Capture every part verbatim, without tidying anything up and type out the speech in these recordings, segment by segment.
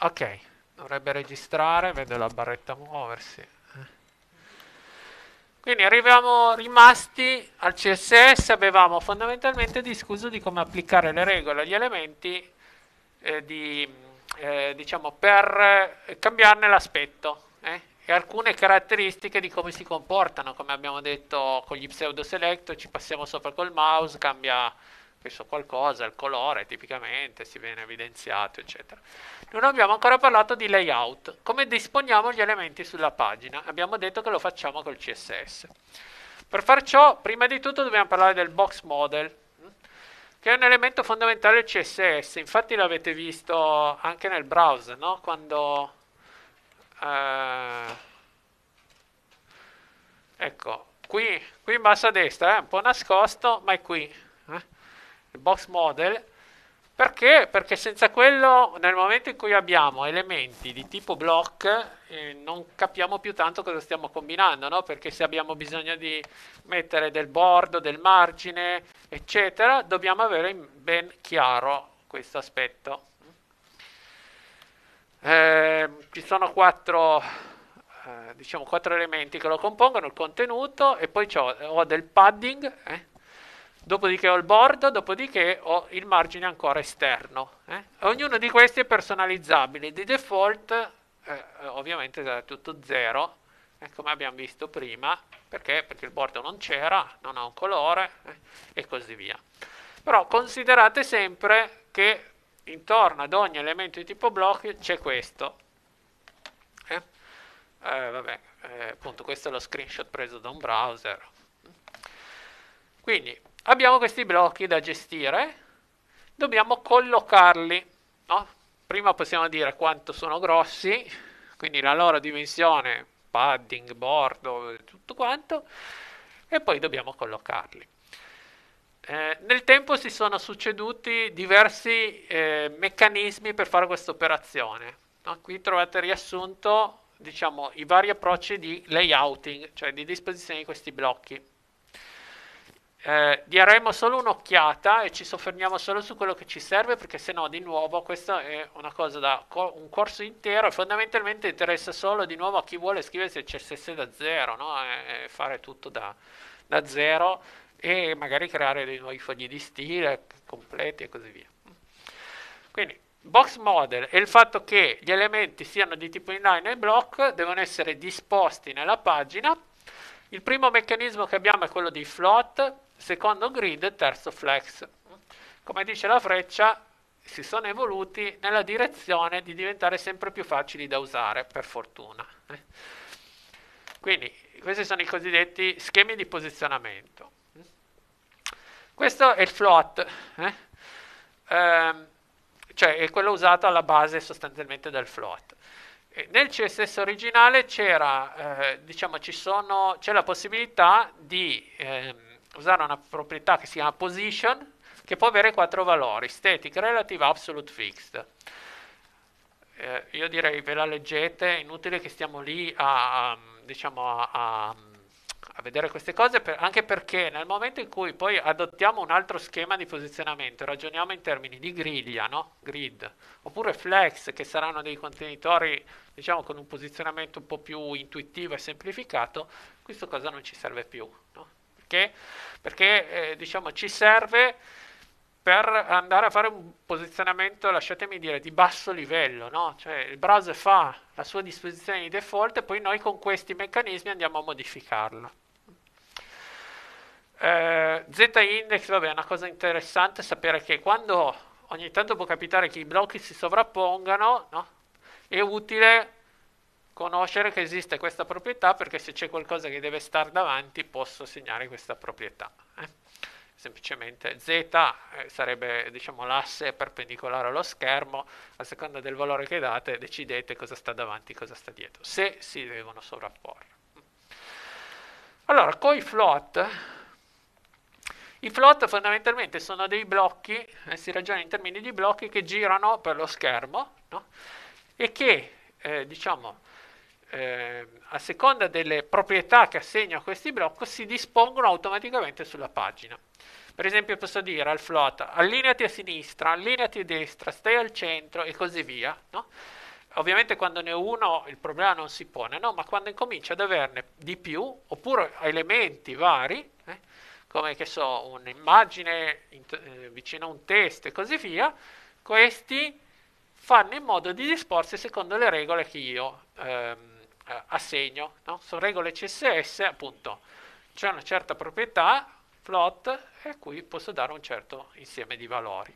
Ok, dovrebbe registrare, vedo la barretta muoversi. Quindi arriviamo rimasti al C S S, avevamo fondamentalmente discusso di come applicare le regole agli elementi eh, di, eh, diciamo, per eh, cambiarne l'aspetto eh, e alcune caratteristiche di come si comportano, come abbiamo detto con gli pseudo select, ci passiamo sopra col mouse, cambia penso qualcosa, il colore tipicamente si viene evidenziato, eccetera. Non abbiamo ancora parlato di layout, come disponiamo gli elementi sulla pagina. Abbiamo detto che lo facciamo col C S S. Per far ciò, prima di tutto dobbiamo parlare del box model, che è un elemento fondamentale del C S S. Infatti l'avete visto anche nel browser, no? Quando eh, ecco, qui, qui in basso a destra è un po' nascosto, ma è qui. eh, Il box model. Perché? Perché senza quello, nel momento in cui abbiamo elementi di tipo block, eh, non capiamo più tanto cosa stiamo combinando, no? Perché se abbiamo bisogno di mettere del bordo, del margine, eccetera, dobbiamo avere ben chiaro questo aspetto. Eh, ci sono quattro, eh, diciamo, quattro elementi che lo compongono, il contenuto, e poi c'ho- ho del padding, eh, dopodiché ho il bordo, dopodiché ho il margine ancora esterno. eh. Ognuno di questi è personalizzabile. Di default, eh, ovviamente è tutto zero, eh, come abbiamo visto prima, perché? Perché il bordo non c'era, non ha un colore, eh, e così via. Però considerate sempre che intorno ad ogni elemento di tipo block c'è questo. Eh? Eh, vabbè, eh, appunto questo è lo screenshot preso da un browser. Quindi abbiamo questi blocchi da gestire, dobbiamo collocarli. No? Prima possiamo dire quanto sono grossi, quindi la loro dimensione, padding, bordo, tutto quanto, e poi dobbiamo collocarli. Eh, nel tempo si sono succeduti diversi eh, meccanismi per fare questa operazione. No? Qui trovate riassunto, diciamo, i vari approcci di layouting, cioè di disposizione di questi blocchi. Eh, daremo solo un'occhiata e ci soffermiamo solo su quello che ci serve, perché se no, di nuovo, questa è una cosa da co- un corso intero e fondamentalmente interessa solo di nuovo a chi vuole scriversi il C S S da zero, no? E fare tutto da, da zero e magari creare dei nuovi fogli di stile completi e così via. Quindi, box model e il fatto che gli elementi siano di tipo inline e block devono essere disposti nella pagina. Il primo meccanismo che abbiamo è quello di float, secondo grid, terzo flex. Come dice la freccia, si sono evoluti nella direzione di diventare sempre più facili da usare, per fortuna. Quindi, questi sono i cosiddetti schemi di posizionamento. Questo è il float, eh? Ehm, cioè è quello usato alla base sostanzialmente del float. E nel C S S originale c'era, eh, diciamo, ci sono, c'è la possibilità di ehm, usare una proprietà che si chiama position, che può avere quattro valori: static, relative, absolute, fixed. Eh, io direi ve la leggete, è inutile che stiamo lì a, a, diciamo, a, a a vedere queste cose, per, anche perché nel momento in cui poi adottiamo un altro schema di posizionamento, ragioniamo in termini di griglia, no? Grid, oppure flex, che saranno dei contenitori, diciamo, con un posizionamento un po' più intuitivo e semplificato, questo cosa non ci serve più, no? Perché? Perché eh, diciamo, ci serve per andare a fare un posizionamento, lasciatemi dire, di basso livello, no? Cioè il browser fa la sua disposizione di default e poi noi con questi meccanismi andiamo a modificarla. Eh, Z-index, vabbè, è una cosa interessante sapere che quando ogni tanto può capitare che i blocchi si sovrappongano, no? È utile conoscere che esiste questa proprietà, perché se c'è qualcosa che deve stare davanti posso segnare questa proprietà. Eh? Semplicemente Z eh, sarebbe, diciamo, l'asse perpendicolare allo schermo, a seconda del valore che date decidete cosa sta davanti e cosa sta dietro, se si devono sovrapporre. Allora, con i float, i float fondamentalmente sono dei blocchi, eh, si ragiona in termini di blocchi che girano per lo schermo, no? E che, eh, diciamo, eh, a seconda delle proprietà che assegno a questi blocchi, si dispongono automaticamente sulla pagina. Per esempio posso dire al float: allineati a sinistra, allineati a destra, stai al centro e così via, no? Ovviamente quando ne ho uno il problema non si pone, no? Ma quando incomincio ad averne di più, oppure elementi vari, eh, come che so, un'immagine int- eh, vicino a un testo e così via, questi fanno in modo di disporsi secondo le regole che io ehm, eh, assegno, no? Sono regole C S S, appunto, c'è una certa proprietà, float, e a cui posso dare un certo insieme di valori.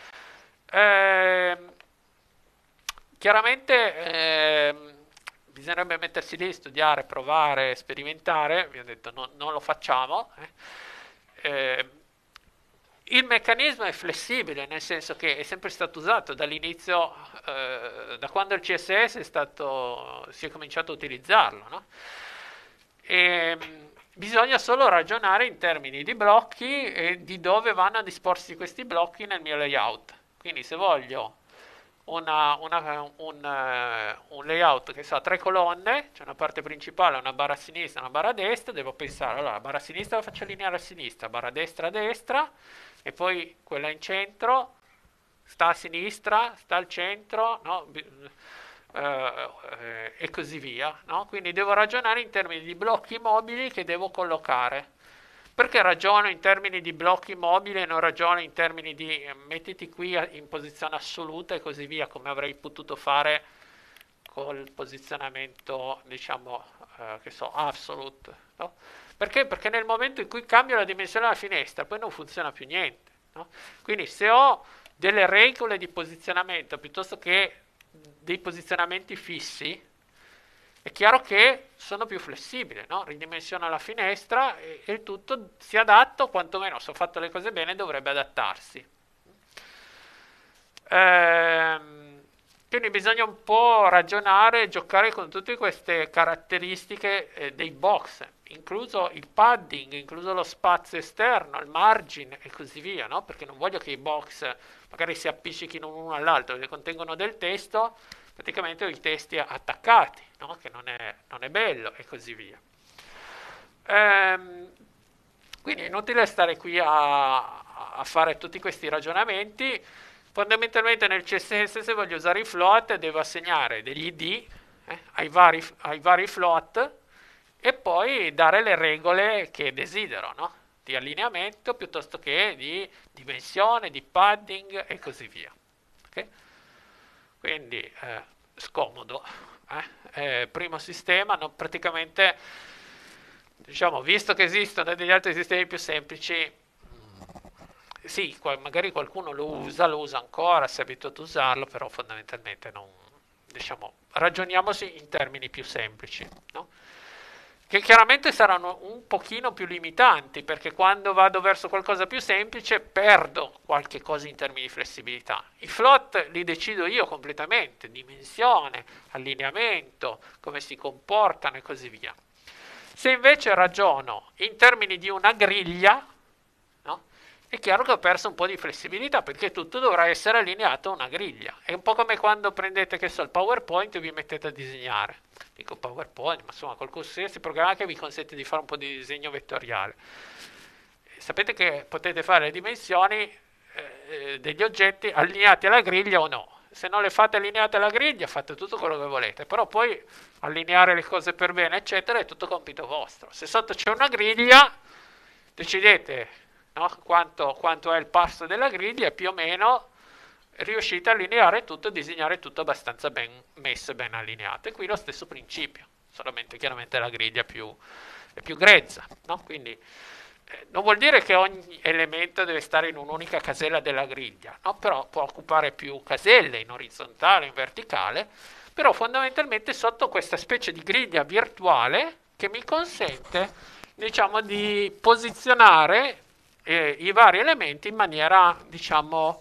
Ehm, Chiaramente ehm, bisognerebbe mettersi lì, studiare, provare, sperimentare, vi ho detto no- non lo facciamo. eh. Eh, il meccanismo è flessibile, nel senso che è sempre stato usato dall'inizio, eh, da quando il C S S è stato, si è cominciato a utilizzarlo, no? E, mh, bisogna solo ragionare in termini di blocchi e di dove vanno a disporsi questi blocchi nel mio layout. Quindi se voglio una- una- un, eh, un layout che ha tre colonne, c'è una parte principale, una barra a sinistra e una barra a destra, devo pensare, allora, la barra a sinistra la faccio lineare a sinistra, barra a destra a destra, e poi quella in centro sta a sinistra, sta al centro, no? Bi- eh, eh, e così via, no? Quindi devo ragionare in termini di blocchi mobili che devo collocare. Perché ragiono in termini di blocchi mobili e non ragiono in termini di eh, mettiti qui a- in posizione assoluta e così via, come avrei potuto fare col posizionamento, diciamo, eh, che so, absolute, no? Perché? Perché nel momento in cui cambio la dimensione della finestra, poi non funziona più niente, no? Quindi se ho delle regole di posizionamento piuttosto che dei posizionamenti fissi, è chiaro che sono più flessibile, no? Ridimensiono la finestra e, e il tutto si adatta, o quantomeno se ho fatto le cose bene dovrebbe adattarsi. Ehm, quindi bisogna un po' ragionare e giocare con tutte queste caratteristiche eh, dei box, incluso il padding, incluso lo spazio esterno, il margine e così via, no? Perché non voglio che i box magari si appiccichino uno all'altro, perché contengono del testo, praticamente ho i testi attaccati, no? Che non è, non è bello e così via. Ehm, quindi è inutile stare qui a, a fare tutti questi ragionamenti. Fondamentalmente nel C S S se voglio usare i float devo assegnare degli I D eh, ai, vari, ai vari float e poi dare le regole che desidero, no? Di allineamento piuttosto che di dimensione, di padding e così via. Ok? Quindi eh, scomodo. Eh? Eh, primo sistema, non praticamente, diciamo, visto che esistono degli altri sistemi più semplici, sì, qua- magari qualcuno lo usa, lo usa ancora, si è abituato a usarlo, però fondamentalmente non, diciamo, ragioniamoci in termini più semplici, no? Che chiaramente saranno un pochino più limitanti, perché quando vado verso qualcosa più semplice perdo qualche cosa in termini di flessibilità. I float li decido io completamente, dimensione, allineamento, come si comportano e così via. Se invece ragiono in termini di una griglia, no? È chiaro che ho perso un po' di flessibilità perché tutto dovrà essere allineato a una griglia. È un po' come quando prendete, che so, il PowerPoint e vi mettete a disegnare. Dico PowerPoint, ma insomma, qualsiasi programma che vi consente di fare un po' di disegno vettoriale. Sapete che potete fare le dimensioni eh, degli oggetti allineati alla griglia o no. Se non le fate allineate alla griglia, fate tutto quello che volete, però poi allineare le cose per bene, eccetera, è tutto compito vostro. Se sotto c'è una griglia, decidete, no? quanto, quanto è il passo della griglia e più o meno riuscite a allineare tutto, a disegnare tutto abbastanza ben messo e ben allineato. E qui lo stesso principio, solamente chiaramente la griglia più, è più grezza, no? Quindi eh, non vuol dire che ogni elemento deve stare in un'unica casella della griglia, no? Però può occupare più caselle in orizzontale, in verticale, però fondamentalmente sotto questa specie di griglia virtuale che mi consente, diciamo, di posizionare eh, i vari elementi in maniera, diciamo,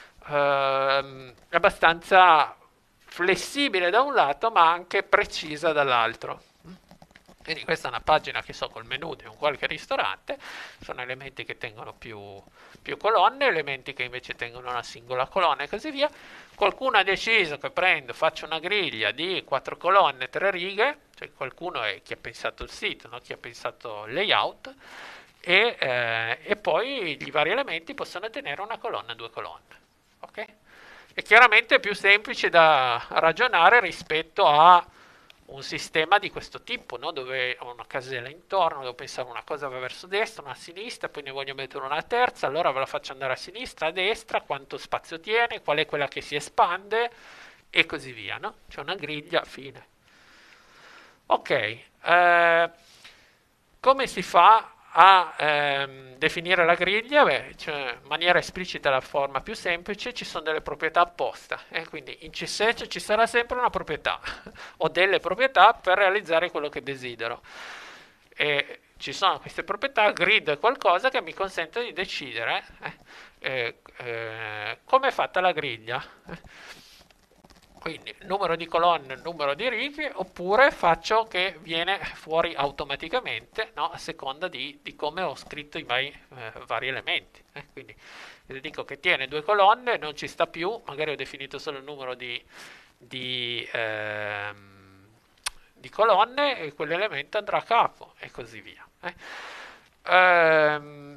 ehm, abbastanza flessibile da un lato, ma anche precisa dall'altro. Quindi questa è una pagina che so col menu di un qualche ristorante, sono elementi che tengono più, più colonne, elementi che invece tengono una singola colonna e così via. Qualcuno ha deciso che prendo, faccio una griglia di quattro colonne, tre righe, cioè qualcuno è chi ha pensato il sito, no? Chi ha pensato il layout, e, eh, e poi i vari elementi possono tenere una colonna, due colonne. Ok? è chiaramente più semplice da ragionare rispetto a un sistema di questo tipo, no? Dove ho una casella intorno, devo pensare una cosa va verso destra, una a sinistra, poi ne voglio mettere una terza, allora ve la faccio andare a sinistra, a destra, quanto spazio tiene, qual è quella che si espande e così via, no? C'è una griglia, fine. Ok, eh, come si fa a ehm, definire la griglia? Beh, cioè, in maniera esplicita la forma più semplice, ci sono delle proprietà apposta, eh? Quindi in C S E C ci sarà sempre una proprietà o delle proprietà per realizzare quello che desidero. E ci sono queste proprietà, grid è qualcosa che mi consente di decidere eh, eh, eh, come è fatta la griglia. Quindi numero di colonne, numero di righe, oppure faccio che viene fuori automaticamente, no? A seconda di, di come ho scritto i vari, eh, vari elementi. Eh? Quindi se dico che tiene due colonne, non ci sta più, magari ho definito solo il numero di, di, ehm, di colonne e quell'elemento andrà a capo e così via. Eh? Ehm,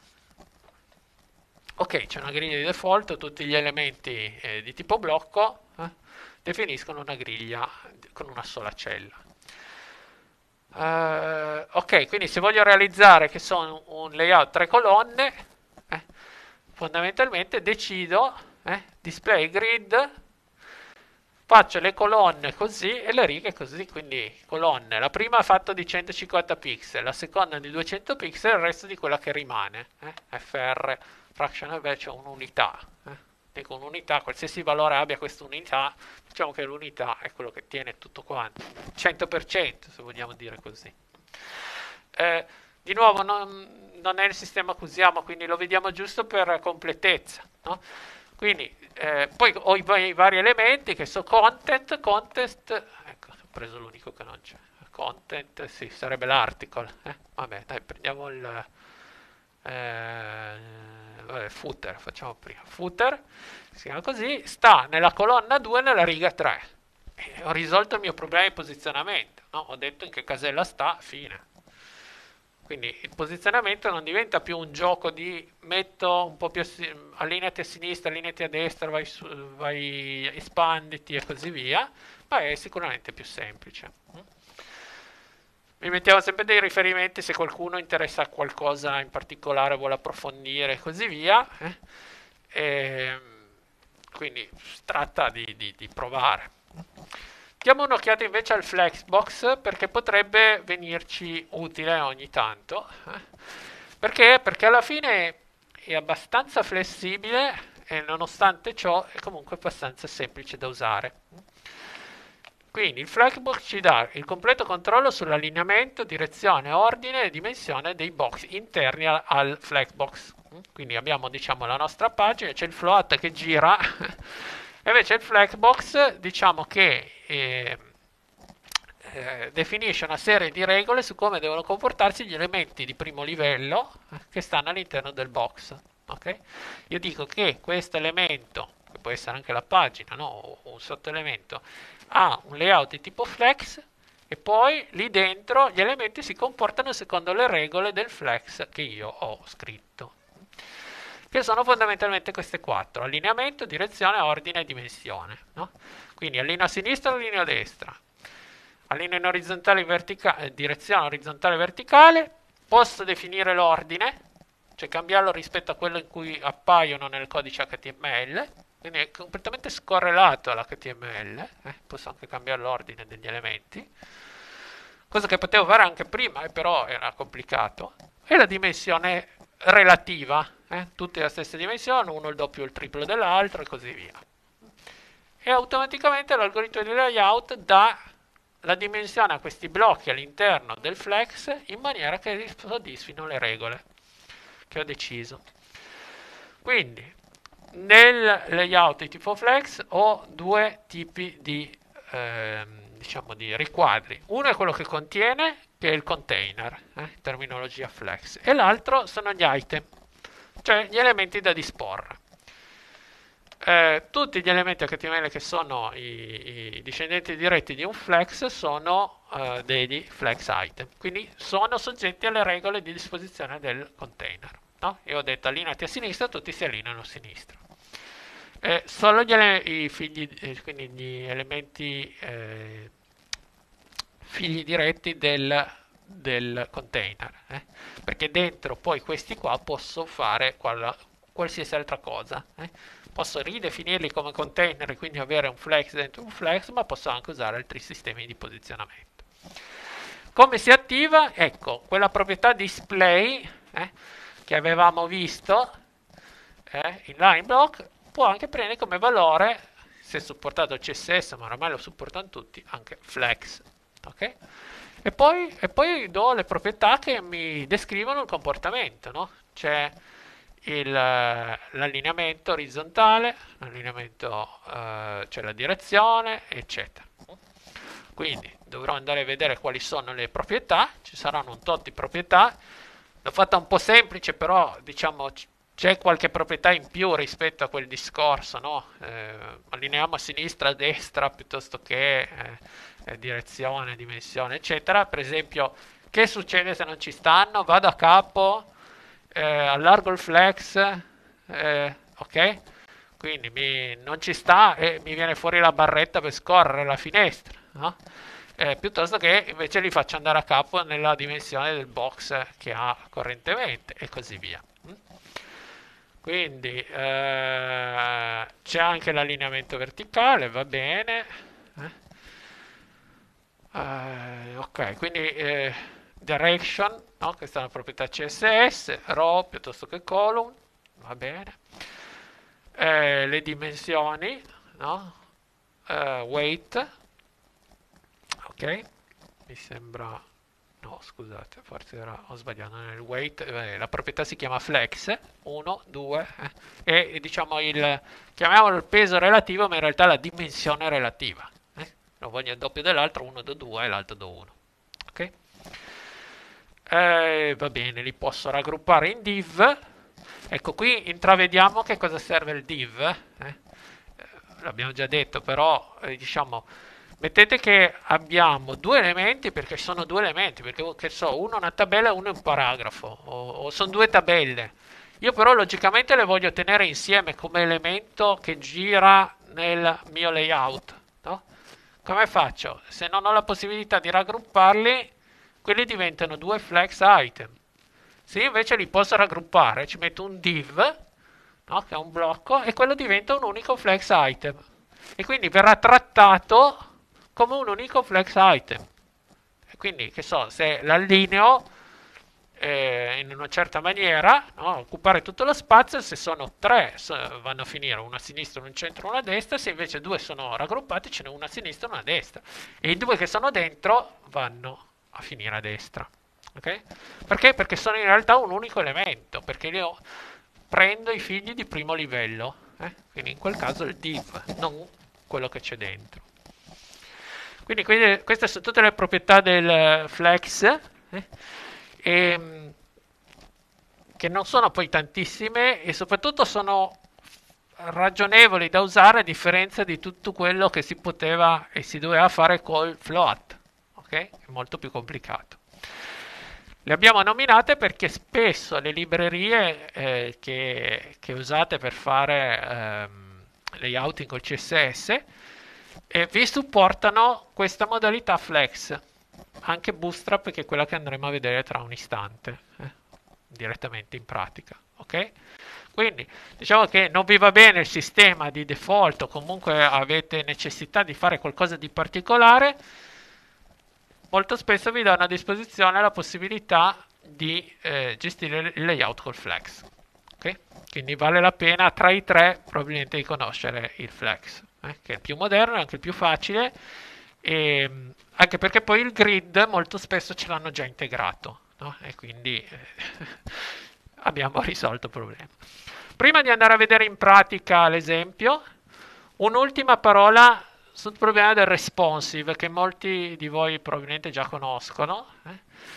ok, c'è una griglia di default, tutti gli elementi eh, di tipo blocco eh, definiscono una griglia con una sola cella. Uh, ok, quindi se voglio realizzare che sono un layout tre colonne, eh, fondamentalmente decido eh, display grid, faccio le colonne così e le righe così, quindi colonne, la prima è fatta di centocinquanta pixel, la seconda di duecento pixel, il resto di quella che rimane, eh, F R fraction, beh, c'è un'unità, eh. Dico un'unità, qualsiasi valore abbia questa unità, diciamo che l'unità è quello che tiene tutto quanto, cento per cento se vogliamo dire così. Eh, di nuovo non, non è il sistema che usiamo, quindi lo vediamo giusto per completezza, no? Quindi eh, poi ho i, i vari elementi che sono content, context, ecco, ho preso l'unico che non c'è, content, sì, sarebbe l'article, eh? Vabbè, dai, prendiamo il eh, vabbè, footer, facciamo prima, footer, si chiama così, sta nella colonna due nella riga tre. E ho risolto il mio problema di posizionamento, no? Ho detto in che casella sta, fine. Quindi il posizionamento non diventa più un gioco di metto un po' più allineati a sinistra, allineati a destra, vai, su, vai espanditi e così via, ma è sicuramente più semplice. Mi mettiamo sempre dei riferimenti se qualcuno interessa a qualcosa in particolare, vuole approfondire e così via. Eh? E quindi si tratta di, di, di provare. Diamo un'occhiata invece al Flexbox perché potrebbe venirci utile ogni tanto. Eh? Perché? Perché alla fine è abbastanza flessibile e nonostante ciò è comunque abbastanza semplice da usare. Quindi il Flexbox ci dà il completo controllo sull'allineamento, direzione, ordine e dimensione dei box interni al, al Flexbox. Quindi abbiamo, diciamo, la nostra pagina, c'è il float che gira e invece il Flexbox, diciamo che eh, eh, definisce una serie di regole su come devono comportarsi gli elementi di primo livello eh, che stanno all'interno del box. Okay? Io dico che questo elemento, che può essere anche la pagina, no? o un sottoelemento, ha un layout di tipo flex e poi lì dentro gli elementi si comportano secondo le regole del flex che io ho scritto, che sono fondamentalmente queste quattro: allineamento, direzione, ordine e dimensione, no? Quindi allineo a sinistra, allineo a destra, allineo in orizzontale, verticale, direzione orizzontale e verticale, posso definire l'ordine, cioè cambiarlo rispetto a quello in cui appaiono nel codice H T M L, quindi è completamente scorrelato all'H T M L, eh? Posso anche cambiare l'ordine degli elementi, cosa che potevo fare anche prima, eh, però era complicato, e la dimensione relativa, eh? Tutte la stessa dimensione, uno il doppio o il triplo dell'altro e così via. E automaticamente l'algoritmo di layout dà la dimensione a questi blocchi all'interno del flex in maniera che soddisfino le regole che ho deciso. Quindi nel layout di tipo flex ho due tipi di, eh, diciamo di riquadri. Uno è quello che contiene, che è il container, eh, terminologia flex, e l'altro sono gli item, cioè gli elementi da disporre. Eh, tutti gli elementi H T M L che sono i, i discendenti diretti di un flex sono eh, degli flex item, quindi sono soggetti alle regole di disposizione del container. No? Io ho detto allineati a sinistra, tutti si allineano a sinistra. Eh, solo gli, ele- i figli, eh, quindi gli elementi eh, figli diretti del, del container, eh? Perché dentro poi questi qua posso fare qual- qualsiasi altra cosa. eh. Posso ridefinirli come container e quindi avere un flex dentro un flex, ma posso anche usare altri sistemi di posizionamento. Come si attiva? Ecco, quella proprietà display eh, che avevamo visto eh, in line block può anche prendere come valore, se è supportato il C S S, ma ormai lo supportano tutti, anche flex. Ok? E poi, e poi do le proprietà che mi descrivono il comportamento, no? C'è il, eh, l'allineamento orizzontale, l'allineamento, eh, c'è la direzione, eccetera. Quindi dovrò andare a vedere quali sono le proprietà, ci saranno un tot di proprietà. L'ho fatta un po' semplice, però diciamo c'è qualche proprietà in più rispetto a quel discorso, no? Eh, allineiamo a sinistra, a destra, piuttosto che eh, eh, direzione, dimensione, eccetera. Per esempio, che succede se non ci stanno? Vado a capo, eh, allargo il flex, eh, ok? Quindi mi, non ci sta e mi viene fuori la barretta per scorrere la finestra, no? Eh, piuttosto che invece li faccio andare a capo nella dimensione del box che ha correntemente e così via. Quindi eh, c'è anche l'allineamento verticale, va bene. Eh? Eh, ok, quindi eh, direction, no? Questa è una proprietà C S S, row piuttosto che column, va bene. Eh, le dimensioni, no? Eh, weight, ok, mi sembra, no scusate, forse era, ho sbagliato nel weight, eh, la proprietà si chiama flex, uno, due, eh, e diciamo il, chiamiamolo il peso relativo, ma in realtà la dimensione relativa. Eh? Lo voglio il doppio dell'altro, uno do due e l'altro do uno. Ok? Eh, va bene, li posso raggruppare in div. Ecco, qui intravediamo che cosa serve il div. Eh? L'abbiamo già detto, però eh, diciamo, mettete che abbiamo due elementi, perché sono due elementi, perché che so, uno è una tabella e uno è un paragrafo, o, o sono due tabelle. Io però logicamente le voglio tenere insieme come elemento che gira nel mio layout, no? Come faccio? Se non ho la possibilità di raggrupparli, quelli diventano due flex item. Se io invece li posso raggruppare, ci metto un div, no? Che è un blocco, e quello diventa un unico flex item. E quindi verrà trattato come un unico flex item. E quindi, che so, se l'allineo eh, in una certa maniera, no? Occupare tutto lo spazio, se sono tre so, vanno a finire uno a sinistra, uno in centro, uno a destra, se invece due sono raggruppati ce n'è uno a sinistra e uno a destra. E i due che sono dentro vanno a finire a destra. Okay? Perché? Perché sono in realtà un unico elemento, perché io prendo i figli di primo livello, eh? Quindi in quel caso il div, non quello che c'è dentro. Quindi, quindi queste sono tutte le proprietà del flex, eh? e, che non sono poi tantissime e soprattutto sono ragionevoli da usare a differenza di tutto quello che si poteva e si doveva fare col float, ok? È molto più complicato. Le abbiamo nominate perché spesso le librerie eh, che, che usate per fare ehm, layouting col C S S eh, vi supportano questa modalità flex, anche Bootstrap, che è quella che andremo a vedere tra un istante, eh, direttamente in pratica. Ok? Quindi diciamo che non vi va bene il sistema di default o comunque avete necessità di fare qualcosa di particolare, molto spesso vi danno a disposizione la possibilità di eh, gestire il layout col flex. Okay? Quindi vale la pena tra i tre probabilmente di conoscere il flex, eh, che è il più moderno e anche il più facile, e, anche perché poi il grid molto spesso ce l'hanno già integrato, no? E quindi eh, abbiamo risolto il problema. Prima di andare a vedere in pratica l'esempio, un'ultima parola sul problema del responsive, che molti di voi probabilmente già conoscono. Eh?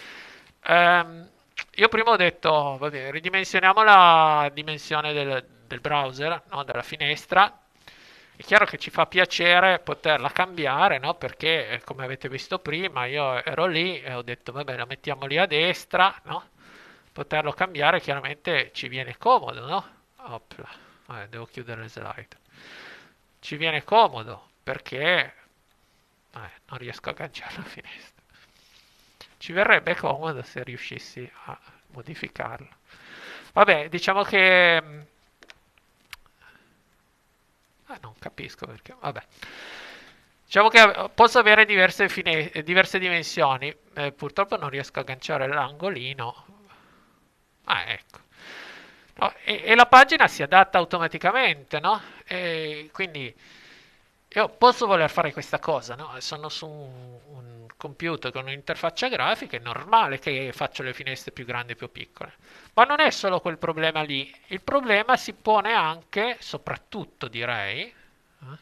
Ehm, io prima ho detto, vabbè, ridimensioniamo la dimensione del, del browser, no? Della finestra. È chiaro che ci fa piacere poterla cambiare, no? Perché, eh, come avete visto prima, io ero lì e ho detto, vabbè, la mettiamo lì a destra, no? Poterlo cambiare chiaramente ci viene comodo, no? Opla. Vabbè, devo chiudere le slide. ci viene comodo perché eh, non riesco a agganciare la finestra. Ci verrebbe comodo se riuscissi a modificarlo. Vabbè, diciamo che mm, ah, non capisco perché. Vabbè. Diciamo che posso avere diverse, fine- diverse dimensioni. Eh, purtroppo non riesco a agganciare l'angolino. Ah, ecco. No, e, e la pagina si adatta automaticamente, no? E quindi io posso voler fare questa cosa, no? Sono su un, un computer con un'interfaccia grafica, è normale che faccio le finestre più grandi e più piccole. Ma non è solo quel problema lì, il problema si pone anche, soprattutto direi, eh,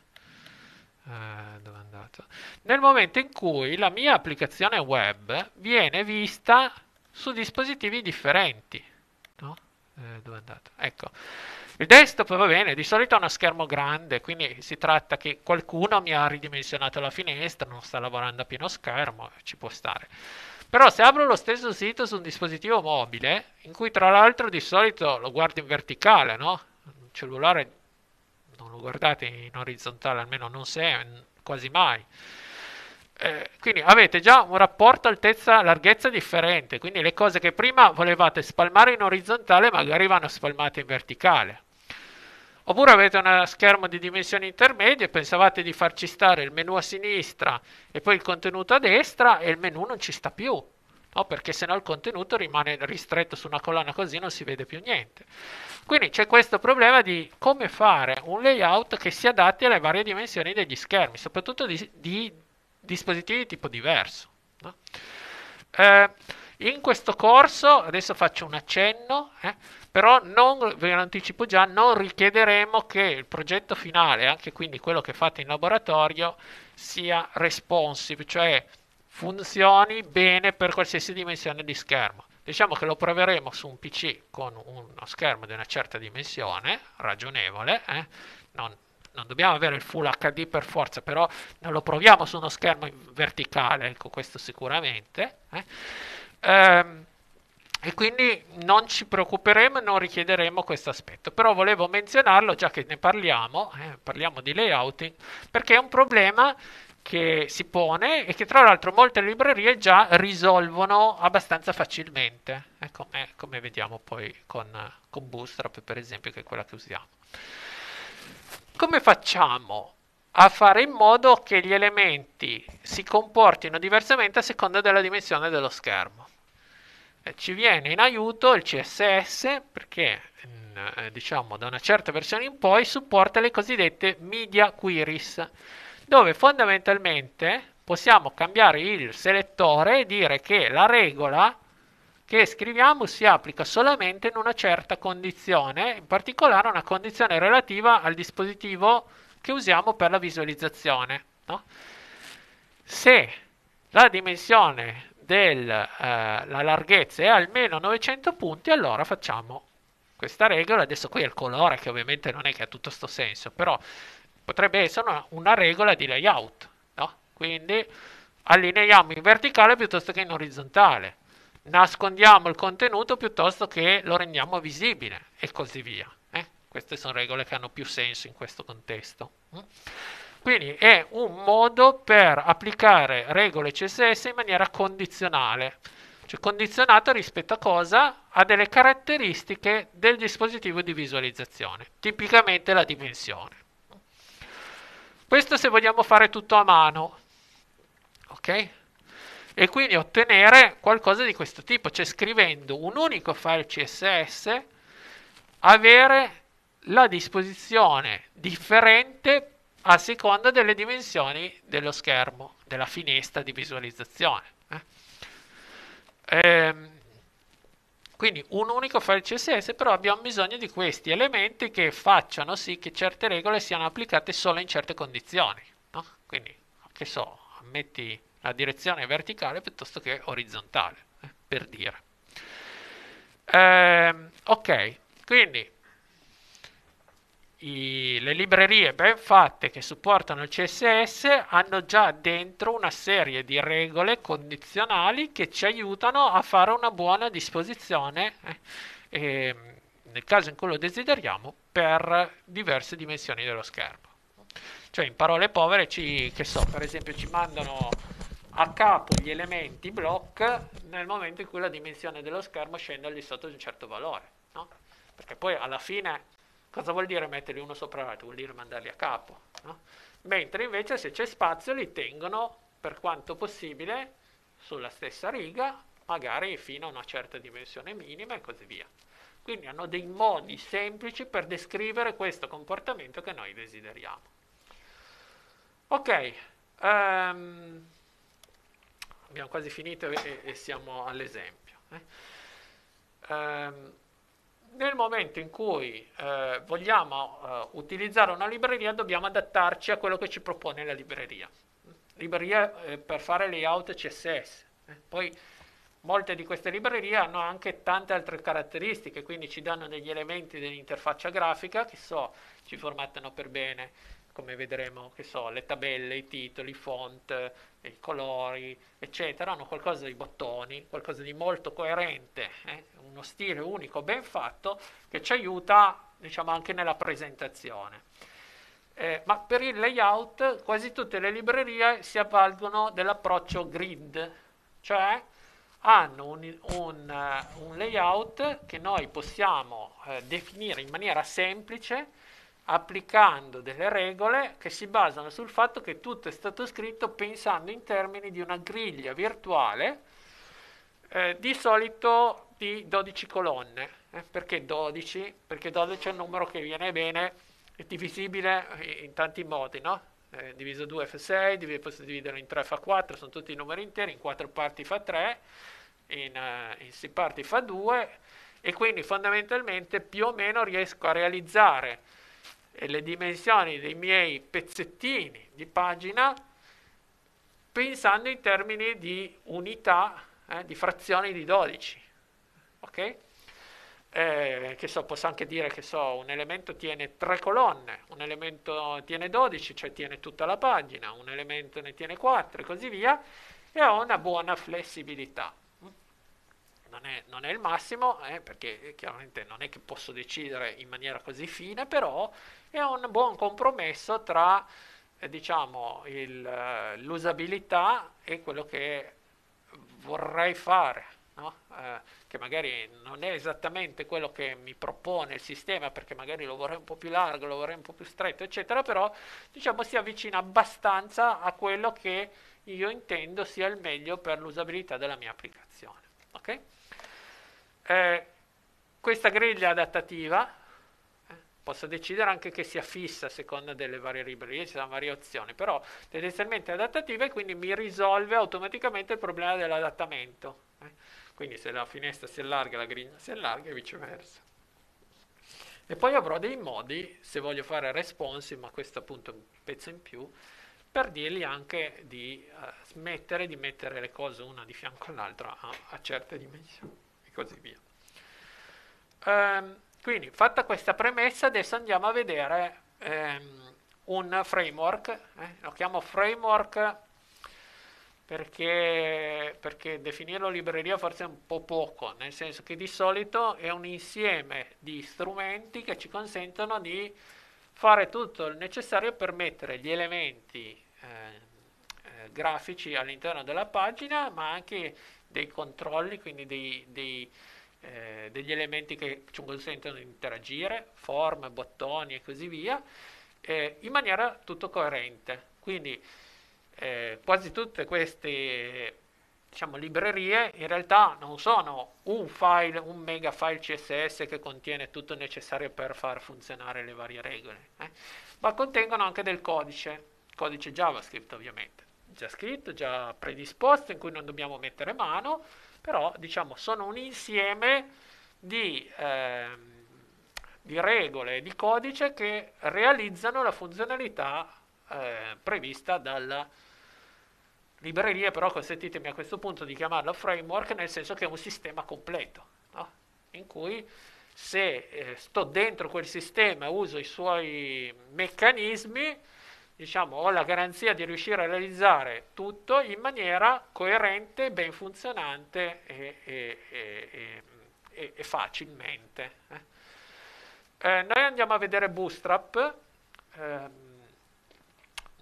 eh, dove è andato? Nel momento in cui la mia applicazione web viene vista su dispositivi differenti, no? Eh, dove è andato? Ecco, il desktop va bene, di solito ha uno schermo grande, quindi si tratta che qualcuno mi ha ridimensionato la finestra, non sta lavorando a pieno schermo, ci può stare. Però se apro lo stesso sito su un dispositivo mobile, in cui tra l'altro di solito lo guardo in verticale, no? Un cellulare non lo guardate in orizzontale, almeno non se, quasi mai. Eh, quindi avete già un rapporto altezza-larghezza differente, quindi le cose che prima volevate spalmare in orizzontale magari vanno spalmate in verticale. Oppure avete uno schermo di dimensioni intermedie, pensavate di farci stare il menu a sinistra e poi il contenuto a destra e il menu non ci sta più, no? Perché sennò il contenuto rimane ristretto su una colonna così non si vede più niente. Quindi c'è questo problema di come fare un layout che si adatti alle varie dimensioni degli schermi, soprattutto di, di dispositivi di tipo diverso, no? Eh, in questo corso, adesso faccio un accenno, eh, però non, ve lo anticipo già, non richiederemo che il progetto finale, anche quindi quello che fate in laboratorio, sia responsive, cioè funzioni bene per qualsiasi dimensione di schermo. Diciamo che lo proveremo su un P C con uno schermo di una certa dimensione, ragionevole, eh? non, non dobbiamo avere il Full H D per forza, però non lo proviamo su uno schermo verticale, ecco questo sicuramente. Eh? Ehm, e quindi non ci preoccuperemo e non richiederemo questo aspetto. Però volevo menzionarlo, già che ne parliamo, eh, parliamo di layouting, perché è un problema che si pone e che tra l'altro molte librerie già risolvono abbastanza facilmente, eh, come, come vediamo poi con, con Bootstrap per esempio, che è quella che usiamo. Come facciamo a fare in modo che gli elementi si comportino diversamente a seconda della dimensione dello schermo? Eh, ci viene in aiuto il C S S perché eh, diciamo da una certa versione in poi supporta le cosiddette media queries, dove fondamentalmente possiamo cambiare il selettore e dire che la regola che scriviamo si applica solamente in una certa condizione, in particolare una condizione relativa al dispositivo che usiamo per la visualizzazione, no? Se la dimensione della eh, larghezza è almeno novecento punti, allora facciamo questa regola. Adesso qui è il colore che ovviamente non è che ha tutto sto senso, però potrebbe essere una, una regola di layout, no? Quindi allineiamo in verticale piuttosto che in orizzontale, nascondiamo il contenuto piuttosto che lo rendiamo visibile e così via. Eh? Queste sono regole che hanno più senso in questo contesto. Quindi è un modo per applicare regole C S S in maniera condizionale, cioè condizionata rispetto a cosa? A delle caratteristiche del dispositivo di visualizzazione, tipicamente la dimensione. Questo se vogliamo fare tutto a mano, ok? E quindi ottenere qualcosa di questo tipo, cioè scrivendo un unico file C S S, avere la disposizione differente a seconda delle dimensioni dello schermo, della finestra di visualizzazione. Eh? Ehm, quindi un unico file C S S, però abbiamo bisogno di questi elementi che facciano sì che certe regole siano applicate solo in certe condizioni, no? Quindi, che so, metti la direzione verticale piuttosto che orizzontale, eh, per dire. Ehm, ok, quindi i, le librerie ben fatte che supportano il C S S hanno già dentro una serie di regole condizionali che ci aiutano a fare una buona disposizione, eh, e, nel caso in cui lo desideriamo, per diverse dimensioni dello schermo. Cioè, in parole povere, ci, che so, per esempio, ci mandano a capo gli elementi block nel momento in cui la dimensione dello schermo scende al di sotto di un certo valore, no? Perché poi alla fine cosa vuol dire metterli uno sopra l'altro? Vuol dire mandarli a capo, no? Mentre invece se c'è spazio li tengono per quanto possibile sulla stessa riga, magari fino a una certa dimensione minima e così via. Quindi hanno dei modi semplici per descrivere questo comportamento che noi desideriamo. Ok, ehm, abbiamo quasi finito e, e siamo all'esempio. eh. Ehm, Nel momento in cui eh, vogliamo eh, utilizzare una libreria, dobbiamo adattarci a quello che ci propone la libreria. Libreria eh, per fare layout C S S. eh. Poi molte di queste librerie hanno anche tante altre caratteristiche, quindi ci danno degli elementi dell'interfaccia grafica che so, ci formattano per bene, come vedremo, che so, le tabelle, i titoli, i font, i colori, eccetera, hanno qualcosa di bottoni, qualcosa di molto coerente, eh? Uno stile unico, ben fatto, che ci aiuta, diciamo, anche nella presentazione. Eh, ma per il layout quasi tutte le librerie si avvalgono dell'approccio grid, cioè hanno un, un, eh, un layout che noi possiamo eh, definire in maniera semplice applicando delle regole che si basano sul fatto che tutto è stato scritto pensando in termini di una griglia virtuale, eh, di solito di dodici colonne. Eh, perché dodici? Perché dodici è un numero che viene bene, è divisibile in tanti modi, no? Eh, diviso due fa sei, div- posso dividerlo in tre fa quattro, sono tutti numeri interi, in quattro parti fa tre, in, eh, in sei parti fa due, e quindi fondamentalmente più o meno riesco a realizzare eh, le dimensioni dei miei pezzettini di pagina pensando in termini di unità, eh, di frazioni di dodici. Ok? Eh, che so, posso anche dire che so, un elemento tiene tre colonne, un elemento tiene dodici, cioè tiene tutta la pagina, un elemento ne tiene quattro e così via, e ho una buona flessibilità. Non è, non è il massimo, eh, perché chiaramente non è che posso decidere in maniera così fine, però è un buon compromesso tra eh, diciamo, il, eh, l'usabilità e quello che vorrei fare, no? Eh, che magari non è esattamente quello che mi propone il sistema, perché magari lo vorrei un po' più largo, lo vorrei un po' più stretto, eccetera, però diciamo si avvicina abbastanza a quello che io intendo sia il meglio per l'usabilità della mia applicazione. Ok? Eh, questa griglia adattativa eh, posso decidere anche che sia fissa a seconda delle varie librerie, ci sono varie opzioni, però tendenzialmente è adattativa e quindi mi risolve automaticamente il problema dell'adattamento. eh. Quindi se la finestra si allarga, la griglia si allarga e viceversa. E poi avrò dei modi, se voglio fare responsive, ma questo appunto è un pezzo in più, per dirgli anche di eh, smettere di mettere le cose una di fianco all'altra a, a certe dimensioni e così via. Ehm, quindi, fatta questa premessa, adesso andiamo a vedere ehm, un framework. eh, Lo chiamo framework perché, perché definirlo libreria forse è un po' poco, nel senso che di solito è un insieme di strumenti che ci consentono di fare tutto il necessario per mettere gli elementi eh, eh, grafici all'interno della pagina, ma anche dei controlli, quindi dei, dei, eh, degli elementi che ci consentono di interagire, forme, bottoni e così via, eh, in maniera tutto coerente. Quindi eh, quasi tutte queste diciamo, librerie in realtà non sono un file, un mega file C S S che contiene tutto il necessario per far funzionare le varie regole, eh, ma contengono anche del codice, codice JavaScript ovviamente, già scritto, già predisposto, in cui non dobbiamo mettere mano, però diciamo sono un insieme di, ehm, di regole e di codice che realizzano la funzionalità eh, prevista dalla libreria, però consentitemi a questo punto di chiamarlo framework, nel senso che è un sistema completo, no? In cui se eh, sto dentro quel sistema e uso i suoi meccanismi, diciamo, ho la garanzia di riuscire a realizzare tutto in maniera coerente, ben funzionante e, e, e, e, e facilmente. Eh. Eh, noi andiamo a vedere Bootstrap. ehm,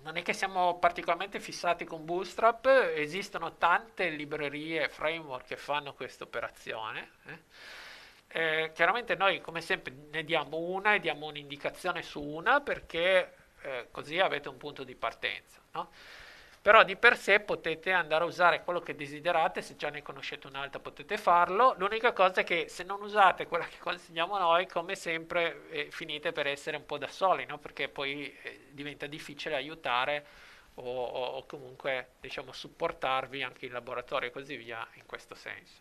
non è che siamo particolarmente fissati con Bootstrap, esistono tante librerie, framework che fanno questa operazione. eh. Eh, chiaramente noi, come sempre, ne diamo una e diamo un'indicazione su una perché eh, così avete un punto di partenza, no? Però di per sé potete andare a usare quello che desiderate, se già ne conoscete un'altra potete farlo. L'unica cosa è che se non usate quella che consigliamo noi, come sempre eh, finite per essere un po' da soli, no? Perché poi eh, diventa difficile aiutare o, o- o comunque diciamo supportarvi anche in laboratorio e così via in questo senso.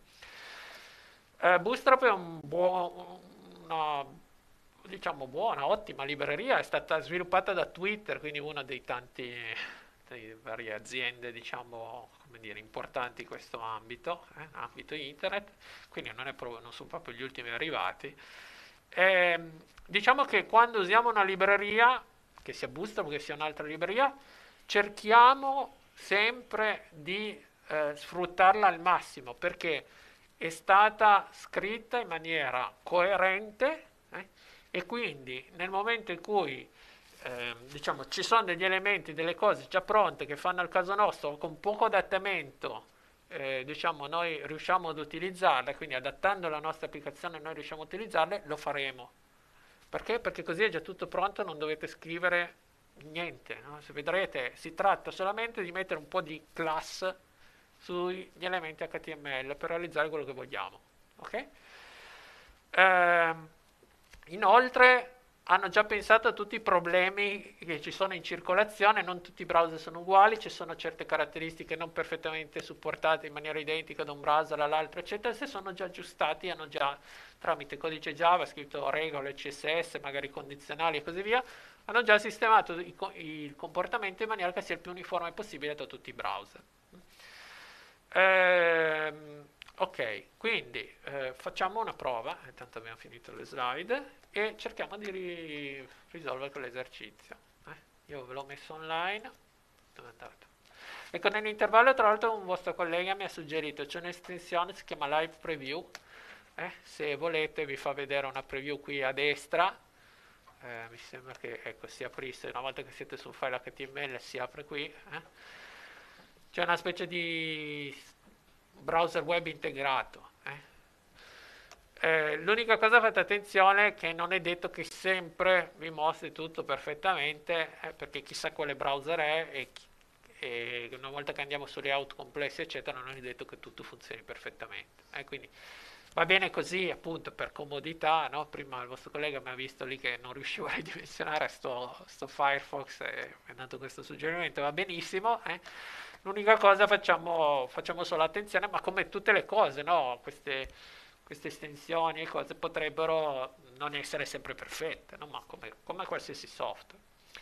Eh, Bootstrap è un buo- una diciamo buona, ottima libreria, è stata sviluppata da Twitter, quindi una dei tanti delle varie aziende, diciamo, come dire, importanti in questo ambito, eh, ambito internet, quindi non, è proprio- non sono proprio gli ultimi arrivati. Ehm, diciamo che quando usiamo una libreria, che sia Bootstrap, che sia un'altra libreria, cerchiamo sempre di eh, sfruttarla al massimo perché è stata scritta in maniera coerente eh, e quindi nel momento in cui eh, diciamo, ci sono degli elementi, delle cose già pronte che fanno al caso nostro, con poco adattamento, eh, diciamo, noi riusciamo ad utilizzarle, quindi adattando la nostra applicazione noi riusciamo a utilizzarle, lo faremo. Perché? Perché così è già tutto pronto, non dovete scrivere niente. No? Se vedrete, si tratta solamente di mettere un po' di class sugli elementi H T M L per realizzare quello che vogliamo. Ok? Ehm, inoltre hanno già pensato a tutti i problemi che ci sono in circolazione, non tutti i browser sono uguali, ci sono certe caratteristiche non perfettamente supportate in maniera identica da un browser all'altro, eccetera, se sono già aggiustati, hanno già tramite codice Java, scritto regole, C S S, magari condizionali e così via, hanno già sistemato il, il comportamento in maniera che sia il più uniforme possibile da tutti i browser. Ehm, ok, quindi eh, facciamo una prova, intanto abbiamo finito le slide, e cerchiamo di ri- risolvere quell'esercizio. Eh, io ve l'ho messo online, dove è andato? Ecco, nell'intervallo tra l'altro un vostro collega mi ha suggerito, c'è un'estensione, si chiama Live Preview, eh, se volete vi fa vedere una preview qui a destra, eh, mi sembra che ecco, si aprisse, una volta che siete sul file H T M L si apre qui, eh. C'è una specie di browser web integrato. eh. Eh, l'unica cosa fate attenzione è che non è detto che sempre vi mostri tutto perfettamente, eh, perché chissà quale browser è e, chi- e una volta che andiamo su layout complessi eccetera non è detto che tutto funzioni perfettamente. eh, quindi va bene così appunto per comodità, no? Prima il vostro collega mi ha visto lì che non riuscivo a ridimensionare sto, sto Firefox e mi ha dato questo suggerimento, va benissimo. eh. L'unica cosa facciamo, facciamo solo attenzione, ma come tutte le cose, no? Queste, queste estensioni e cose potrebbero non essere sempre perfette, no? Ma come, come qualsiasi software.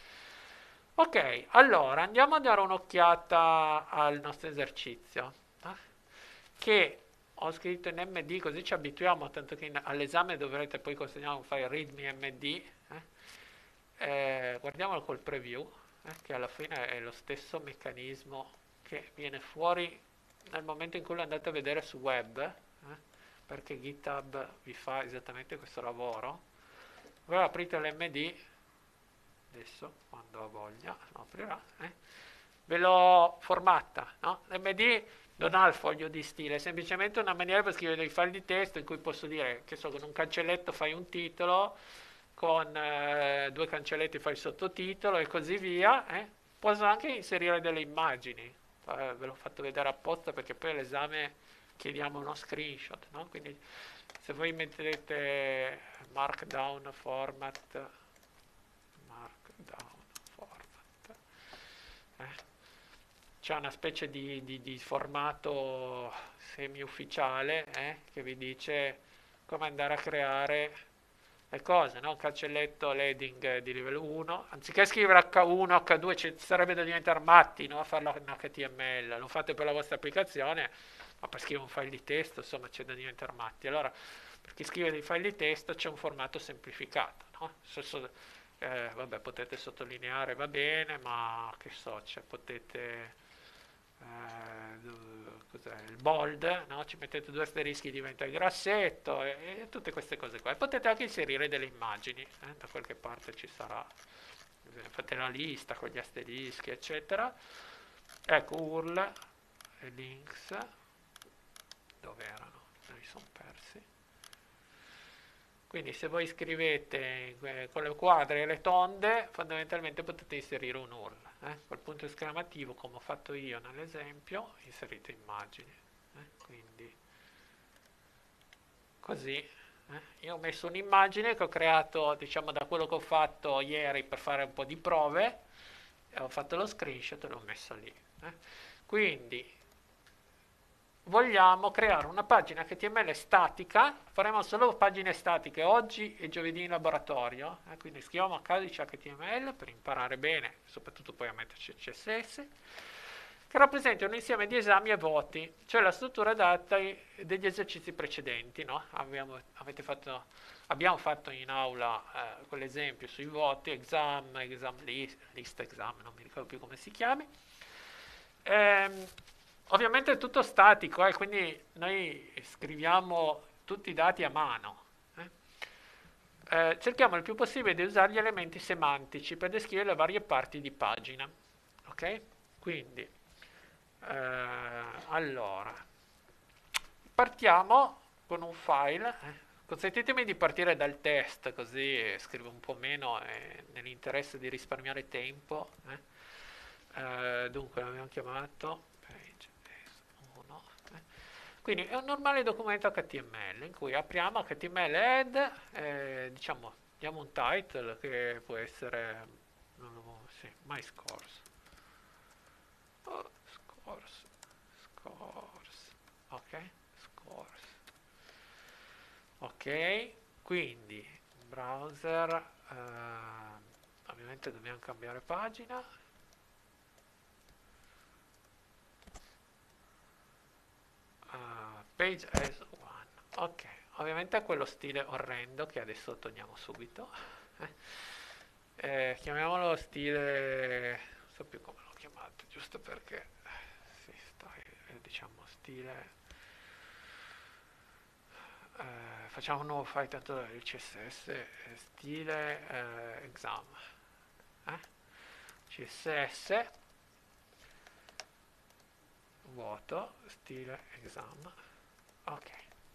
Ok, allora andiamo a dare un'occhiata al nostro esercizio, eh, che ho scritto in M D, così ci abituiamo, tanto che in- all'esame dovrete poi consegnare un file readme M D. eh. Eh, guardiamolo col preview, eh, che alla fine è lo stesso meccanismo che viene fuori nel momento in cui lo andate a vedere su web, eh, perché GitHub vi fa esattamente questo lavoro. Voi aprite l'M D, adesso quando ha voglia lo aprirà, eh, ve lo formatta, no? L'M D non ha il foglio di stile, è semplicemente una maniera per scrivere dei file di testo in cui posso dire che so, con un cancelletto fai un titolo, con eh, due cancelletti fai il sottotitolo e così via. eh. Posso anche inserire delle immagini, eh, ve l'ho fatto vedere apposta perché poi all'esame chiediamo uno screenshot, no? Quindi se voi mettete markdown format, markdown format, eh, c'è una specie di, di- di formato semi-ufficiale eh, che vi dice come andare a creare le cose, no? Un cancelletto l'heading di livello uno, anziché scrivere acca uno, acca due, ci sarebbe da diventare matti, no? A farlo in H T M L, lo fate per la vostra applicazione, ma per scrivere un file di testo, insomma, c'è da diventare matti. Allora, per chi scrive dei file di testo c'è un formato semplificato, no? So- so- eh, vabbè, potete sottolineare, va bene, ma che so, cioè, potete eh, cos'è, il bold, no? Ci mettete due asterischi diventa il grassetto e, e tutte queste cose qua. E potete anche inserire delle immagini, eh? Da qualche parte ci sarà fate la lista con gli asterischi, eccetera. Ecco, U R L e links, dove erano? Me li sono persi. Quindi se voi scrivete eh, con le quadre e le tonde, fondamentalmente potete inserire un U R L. Eh? Col punto esclamativo, come ho fatto io nell'esempio, inserite immagini. Eh? Quindi così. Eh? Io ho messo un'immagine che ho creato, diciamo, da quello che ho fatto ieri per fare un po' di prove, e ho fatto lo screenshot e l'ho messo lì. Eh? Quindi vogliamo creare una pagina H T M L statica, faremo solo pagine statiche oggi e giovedì in laboratorio, eh, quindi scriviamo a codice H T M L per imparare bene, soprattutto poi a metterci C S S, che rappresenta un insieme di esami e voti, cioè la struttura data degli esercizi precedenti. No? Abbiamo, avete fatto, abbiamo fatto in aula eh, quell'esempio sui voti, exam, exam list, list exam, non mi ricordo più come si chiami. Ehm, Ovviamente è tutto statico, eh, quindi noi scriviamo tutti i dati a mano. eh. Eh, cerchiamo il più possibile di usare gli elementi semantici per descrivere le varie parti di pagina. Ok? Quindi, eh, allora, partiamo con un file. eh. Consentitemi di partire dal test, così scrivo un po' meno eh, nell'interesse di risparmiare tempo. eh. Eh, dunque l'abbiamo chiamato page uno. eh. Quindi è un normale documento H T M L in cui apriamo H T M L head, eh, diciamo, diamo un title che può essere non lo, sì, my scores. Oh, scores, scores, ok, scores. Ok, quindi browser, eh, ovviamente dobbiamo cambiare pagina. Uh, page as one. Ok, ovviamente è quello stile orrendo che adesso togliamo subito. eh, eh, chiamiamolo stile, non so più come l'ho chiamato, giusto perché sì, style, diciamo stile. Eh, facciamo un nuovo file tanto il C S S, eh, stile eh, exam. Eh? C S S vuoto, stile exam. Ok.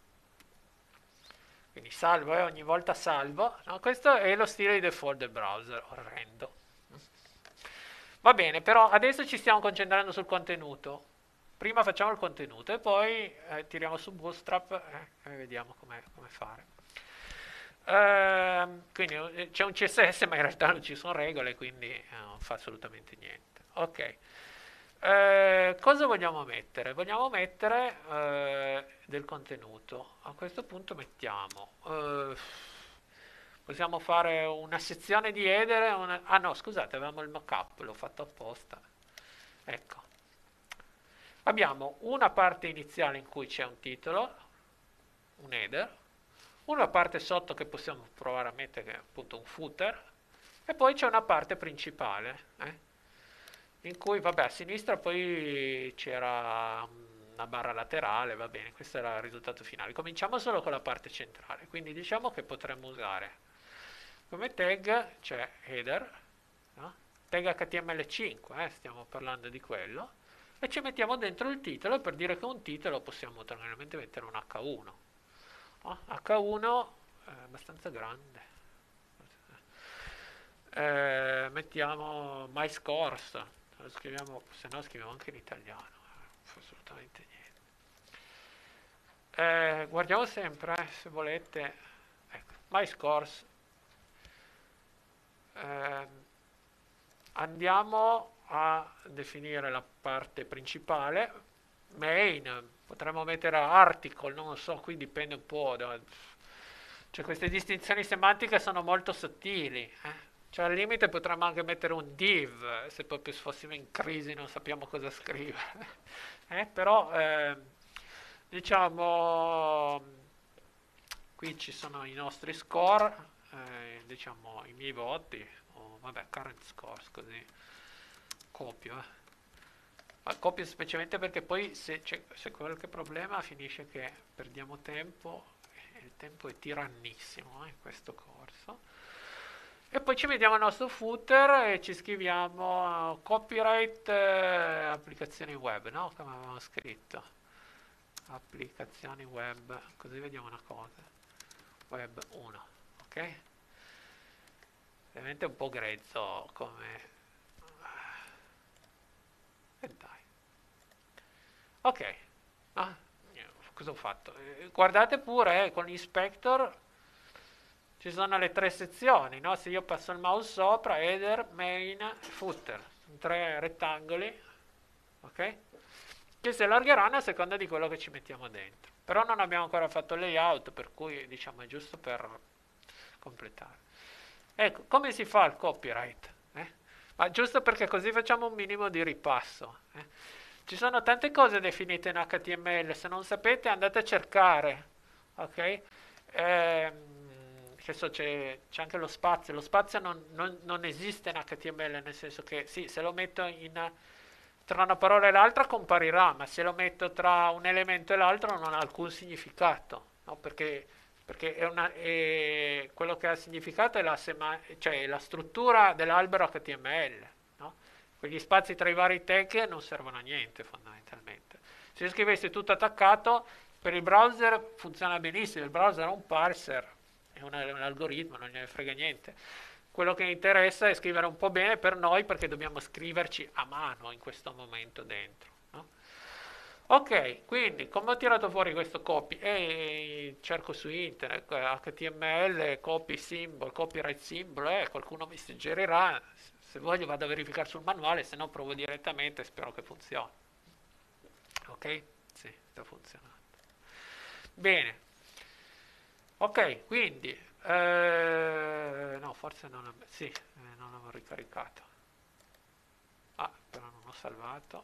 Quindi salvo e eh, ogni volta salvo. No, questo è lo stile di default del browser, orrendo. Va bene, però adesso ci stiamo concentrando sul contenuto. Prima facciamo il contenuto e poi eh, tiriamo su Bootstrap eh, e vediamo come fare. Ehm, quindi eh, c'è un C S S ma in realtà non ci sono regole, quindi eh, non fa assolutamente niente. Ok. Eh, cosa vogliamo mettere? Vogliamo mettere eh, del contenuto. A questo punto mettiamo, eh, possiamo fare una sezione di header. Una, ah no, scusate, avevamo il mockup, l'ho fatto apposta. Ecco. Abbiamo una parte iniziale in cui c'è un titolo, un header, una parte sotto che possiamo provare a mettere che è appunto un footer, e poi c'è una parte principale. Eh? In cui, vabbè, a sinistra poi c'era una barra laterale, va bene, questo era il risultato finale. Cominciamo solo con la parte centrale, quindi diciamo che potremmo usare come tag, cioè header, no? Tag H T M L cinque, eh, stiamo parlando di quello, e ci mettiamo dentro il titolo. Per dire che un titolo possiamo tranquillamente mettere un H uno. No? H uno è abbastanza grande. Eh, mettiamo my scores. Lo scriviamo, se no scriviamo anche in italiano, eh, non fa assolutamente niente. Eh, guardiamo sempre, eh, se volete, ecco, my scores. Eh, andiamo a definire la parte principale, main, potremmo mettere article, non lo so, qui dipende un po', da, cioè queste distinzioni semantiche sono molto sottili, eh. Cioè al limite potremmo anche mettere un div, se proprio fossimo in crisi non sappiamo cosa scrivere. eh, però eh, diciamo qui ci sono i nostri score, eh, diciamo i miei voti, o vabbè current scores, così copio. Eh. Ma copio semplicemente perché poi se c'è, se qualche problema finisce che perdiamo tempo, e il tempo è tirannissimo eh, in questo corso. E poi ci mettiamo il nostro footer e ci scriviamo eh, copyright eh, applicazioni web, no? Come avevamo scritto. Applicazioni web, così vediamo una cosa. Web uno, ok? Ovviamente è un po' grezzo come... E dai. Ok. Ah, cosa ho fatto? Eh, guardate pure, eh, con l'inspector ci sono le tre sezioni, no? Se io passo il mouse sopra, header, main, footer, tre rettangoli, ok? Che si allargeranno a seconda di quello che ci mettiamo dentro. Però non abbiamo ancora fatto il layout, per cui diciamo è giusto per completare. Ecco, come si fa il copyright? Eh? Ma giusto perché così facciamo un minimo di ripasso. Eh? Ci sono tante cose definite in H T M L, se non sapete andate a cercare, ok? Ehm, che so, c'è, c'è anche lo spazio, lo spazio non, non- non esiste in H T M L, nel senso che sì, se lo metto in, tra una parola e l'altra comparirà, ma se lo metto tra un elemento e l'altro non ha alcun significato, no? Perché, perché è una- è- quello che ha significato è la, sema- cioè la struttura dell'albero H T M L, no? Quegli spazi tra i vari tag non servono a niente fondamentalmente. Se scrivessi tutto attaccato, per il browser funziona benissimo, il browser è un parser, è un, è un algoritmo, non gliene frega niente. Quello che interessa è scrivere un po' bene per noi perché dobbiamo scriverci a mano in questo momento dentro. No? Ok, quindi come ho tirato fuori questo copy? E cerco su internet H T M L, copy symbol, copyright symbol, eh, qualcuno mi suggerirà. Se voglio vado a verificare sul manuale, se no provo direttamente e spero che funzioni. Ok? Sì, sta funzionando. Bene, ok, quindi, eh, no, forse non, ab- sì, eh, non l'avevo ricaricato. Ah, però non l'ho salvato.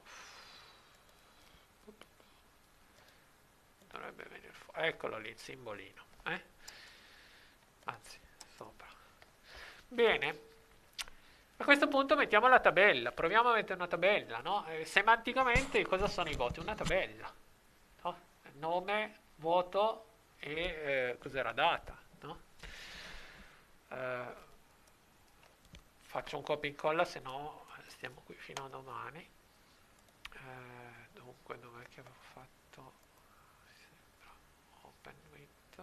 Dovrebbe venire fuori. Eccolo lì, il simbolino. Eh? Anzi, sopra. Bene, a questo punto mettiamo la tabella. Proviamo a mettere una tabella, no? Eh, semanticamente cosa sono i voti? Una tabella. No? Nome, voto e eh, cos'era data, no? Eh, faccio un copia e incolla, se no stiamo qui fino a domani. Eh, dunque, dov'è che avevo fatto? Sembra open with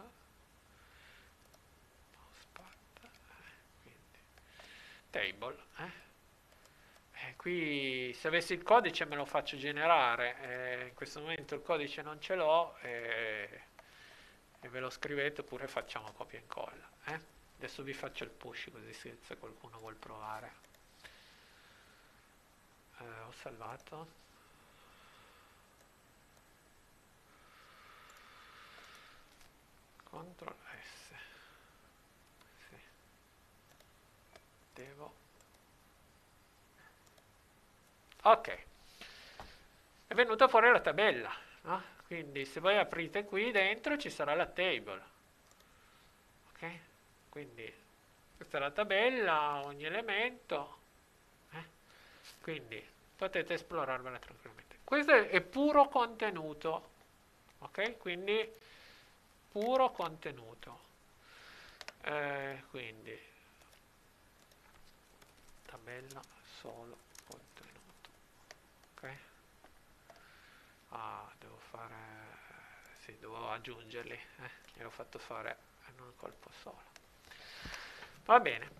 mousepad, eh, quindi table, eh. Eh, qui se avessi il codice me lo faccio generare, eh, in questo momento il codice non ce l'ho eh, e ve lo scrivete oppure facciamo copia e incolla. Eh. Adesso vi faccio il push così se se qualcuno vuol provare. Eh, ho salvato. Ctrl S. Sì, devo. Ok, è venuta fuori la tabella, no? Quindi se voi aprite qui dentro ci sarà la table. Ok? Quindi questa è la tabella, ogni elemento. eh. Quindi potete esplorarvela tranquillamente. Questo è, è puro contenuto. Ok? Quindi puro contenuto. Eh, quindi tabella solo contenuto. Ok? Ah, devo fare... Sì, devo aggiungerli. Eh, li ho fatto fare in un colpo solo. Va bene.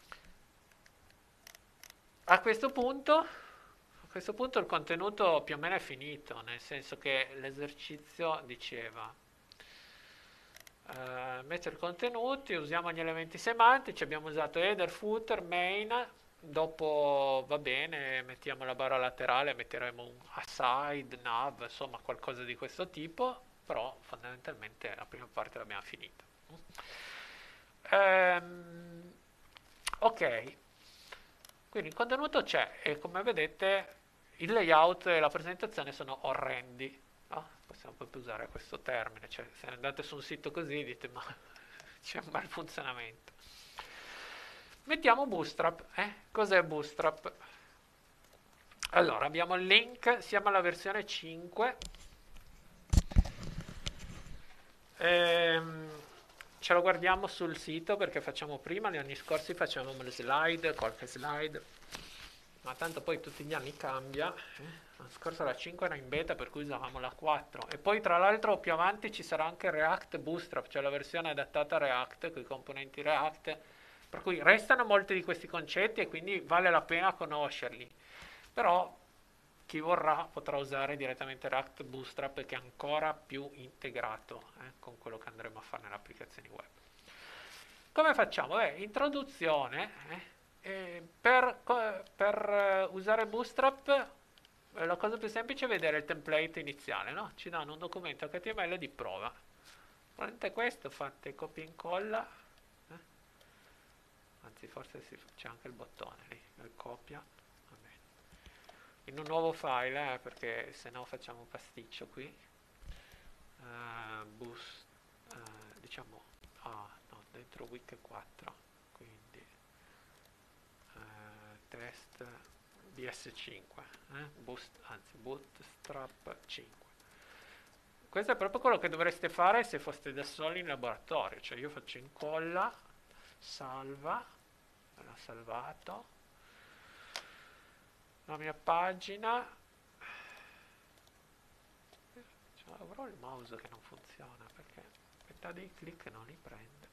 A questo punto, a questo punto il contenuto più o meno è finito, nel senso che l'esercizio diceva eh, mettere contenuti, usiamo gli elementi semantici, abbiamo usato header, footer, main, dopo va bene, mettiamo la barra laterale, metteremo un aside, nav, insomma qualcosa di questo tipo, però fondamentalmente la prima parte l'abbiamo finita. Ehm, ok, quindi il contenuto c'è e come vedete il layout e la presentazione sono orrendi. No? Possiamo proprio usare questo termine, cioè se andate su un sito così dite ma c'è un mal funzionamento. Mettiamo Bootstrap. Eh? Cos'è Bootstrap? Allora, abbiamo il link, siamo alla versione cinque. Ehm, ce lo guardiamo sul sito perché facciamo prima, gli anni scorsi facevamo le slide, qualche slide, ma tanto poi tutti gli anni cambia. eh. L'anno scorso la cinque era in beta per cui usavamo la quattro e poi tra l'altro più avanti ci sarà anche React Bootstrap, cioè la versione adattata a React con i componenti React, per cui restano molti di questi concetti e quindi vale la pena conoscerli, però chi vorrà potrà usare direttamente React Bootstrap che è ancora più integrato eh, con quello che andremo a fare nelle applicazioni web. Come facciamo? Beh, introduzione. eh, eh, per, per eh, usare Bootstrap eh, la cosa più semplice è vedere il template iniziale, no? Ci danno un documento H T M L di prova. Prendete questo, fate copia e incolla, eh? Anzi forse si- c'è anche il bottone lì, il copia, va bene. In un nuovo file, eh, perché se no facciamo pasticcio qui. Eh, boost, eh, diciamo, ah no, dentro wiki quattro, quindi eh, test B S cinque, eh? Boost, anzi Bootstrap cinque. Questo è proprio quello che dovreste fare se foste da soli in laboratorio, cioè io faccio incolla, salva, me l'ha salvato, la mia pagina, cioè, avrò il mouse che non funziona perché metà dei click non li prende,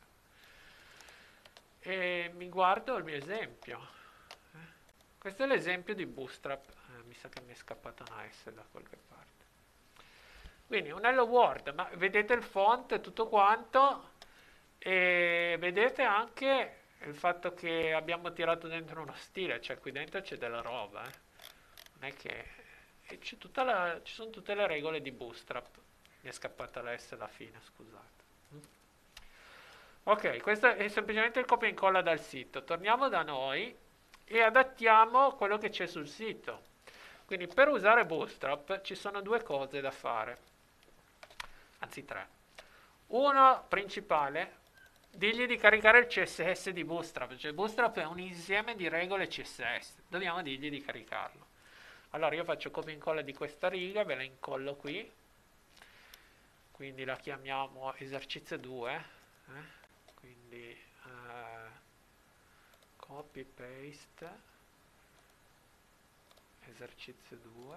e mi guardo il mio esempio. Questo è l'esempio di Bootstrap, eh, mi sa che mi è scappata una S da qualche parte. Quindi un Hello World, ma vedete il font e tutto quanto, e vedete anche il fatto che abbiamo tirato dentro uno stile, cioè qui dentro c'è della roba, eh. Non è che... e c'è tutta la- ci sono tutte le regole di Bootstrap. Mi è scappata la S alla fine, scusate. Mm. Ok, questo è semplicemente il copia e incolla dal sito. Torniamo da noi e adattiamo quello che c'è sul sito. Quindi per usare Bootstrap ci sono due cose da fare, anzi tre. Uno principale, digli di caricare il C S S di Bootstrap, cioè Bootstrap è un insieme di regole C S S, dobbiamo dirgli di caricarlo. Allora io faccio copia e incolla di questa riga, ve la incollo qui, quindi la chiamiamo esercizio due, eh? Quindi eh, copy paste esercizio due,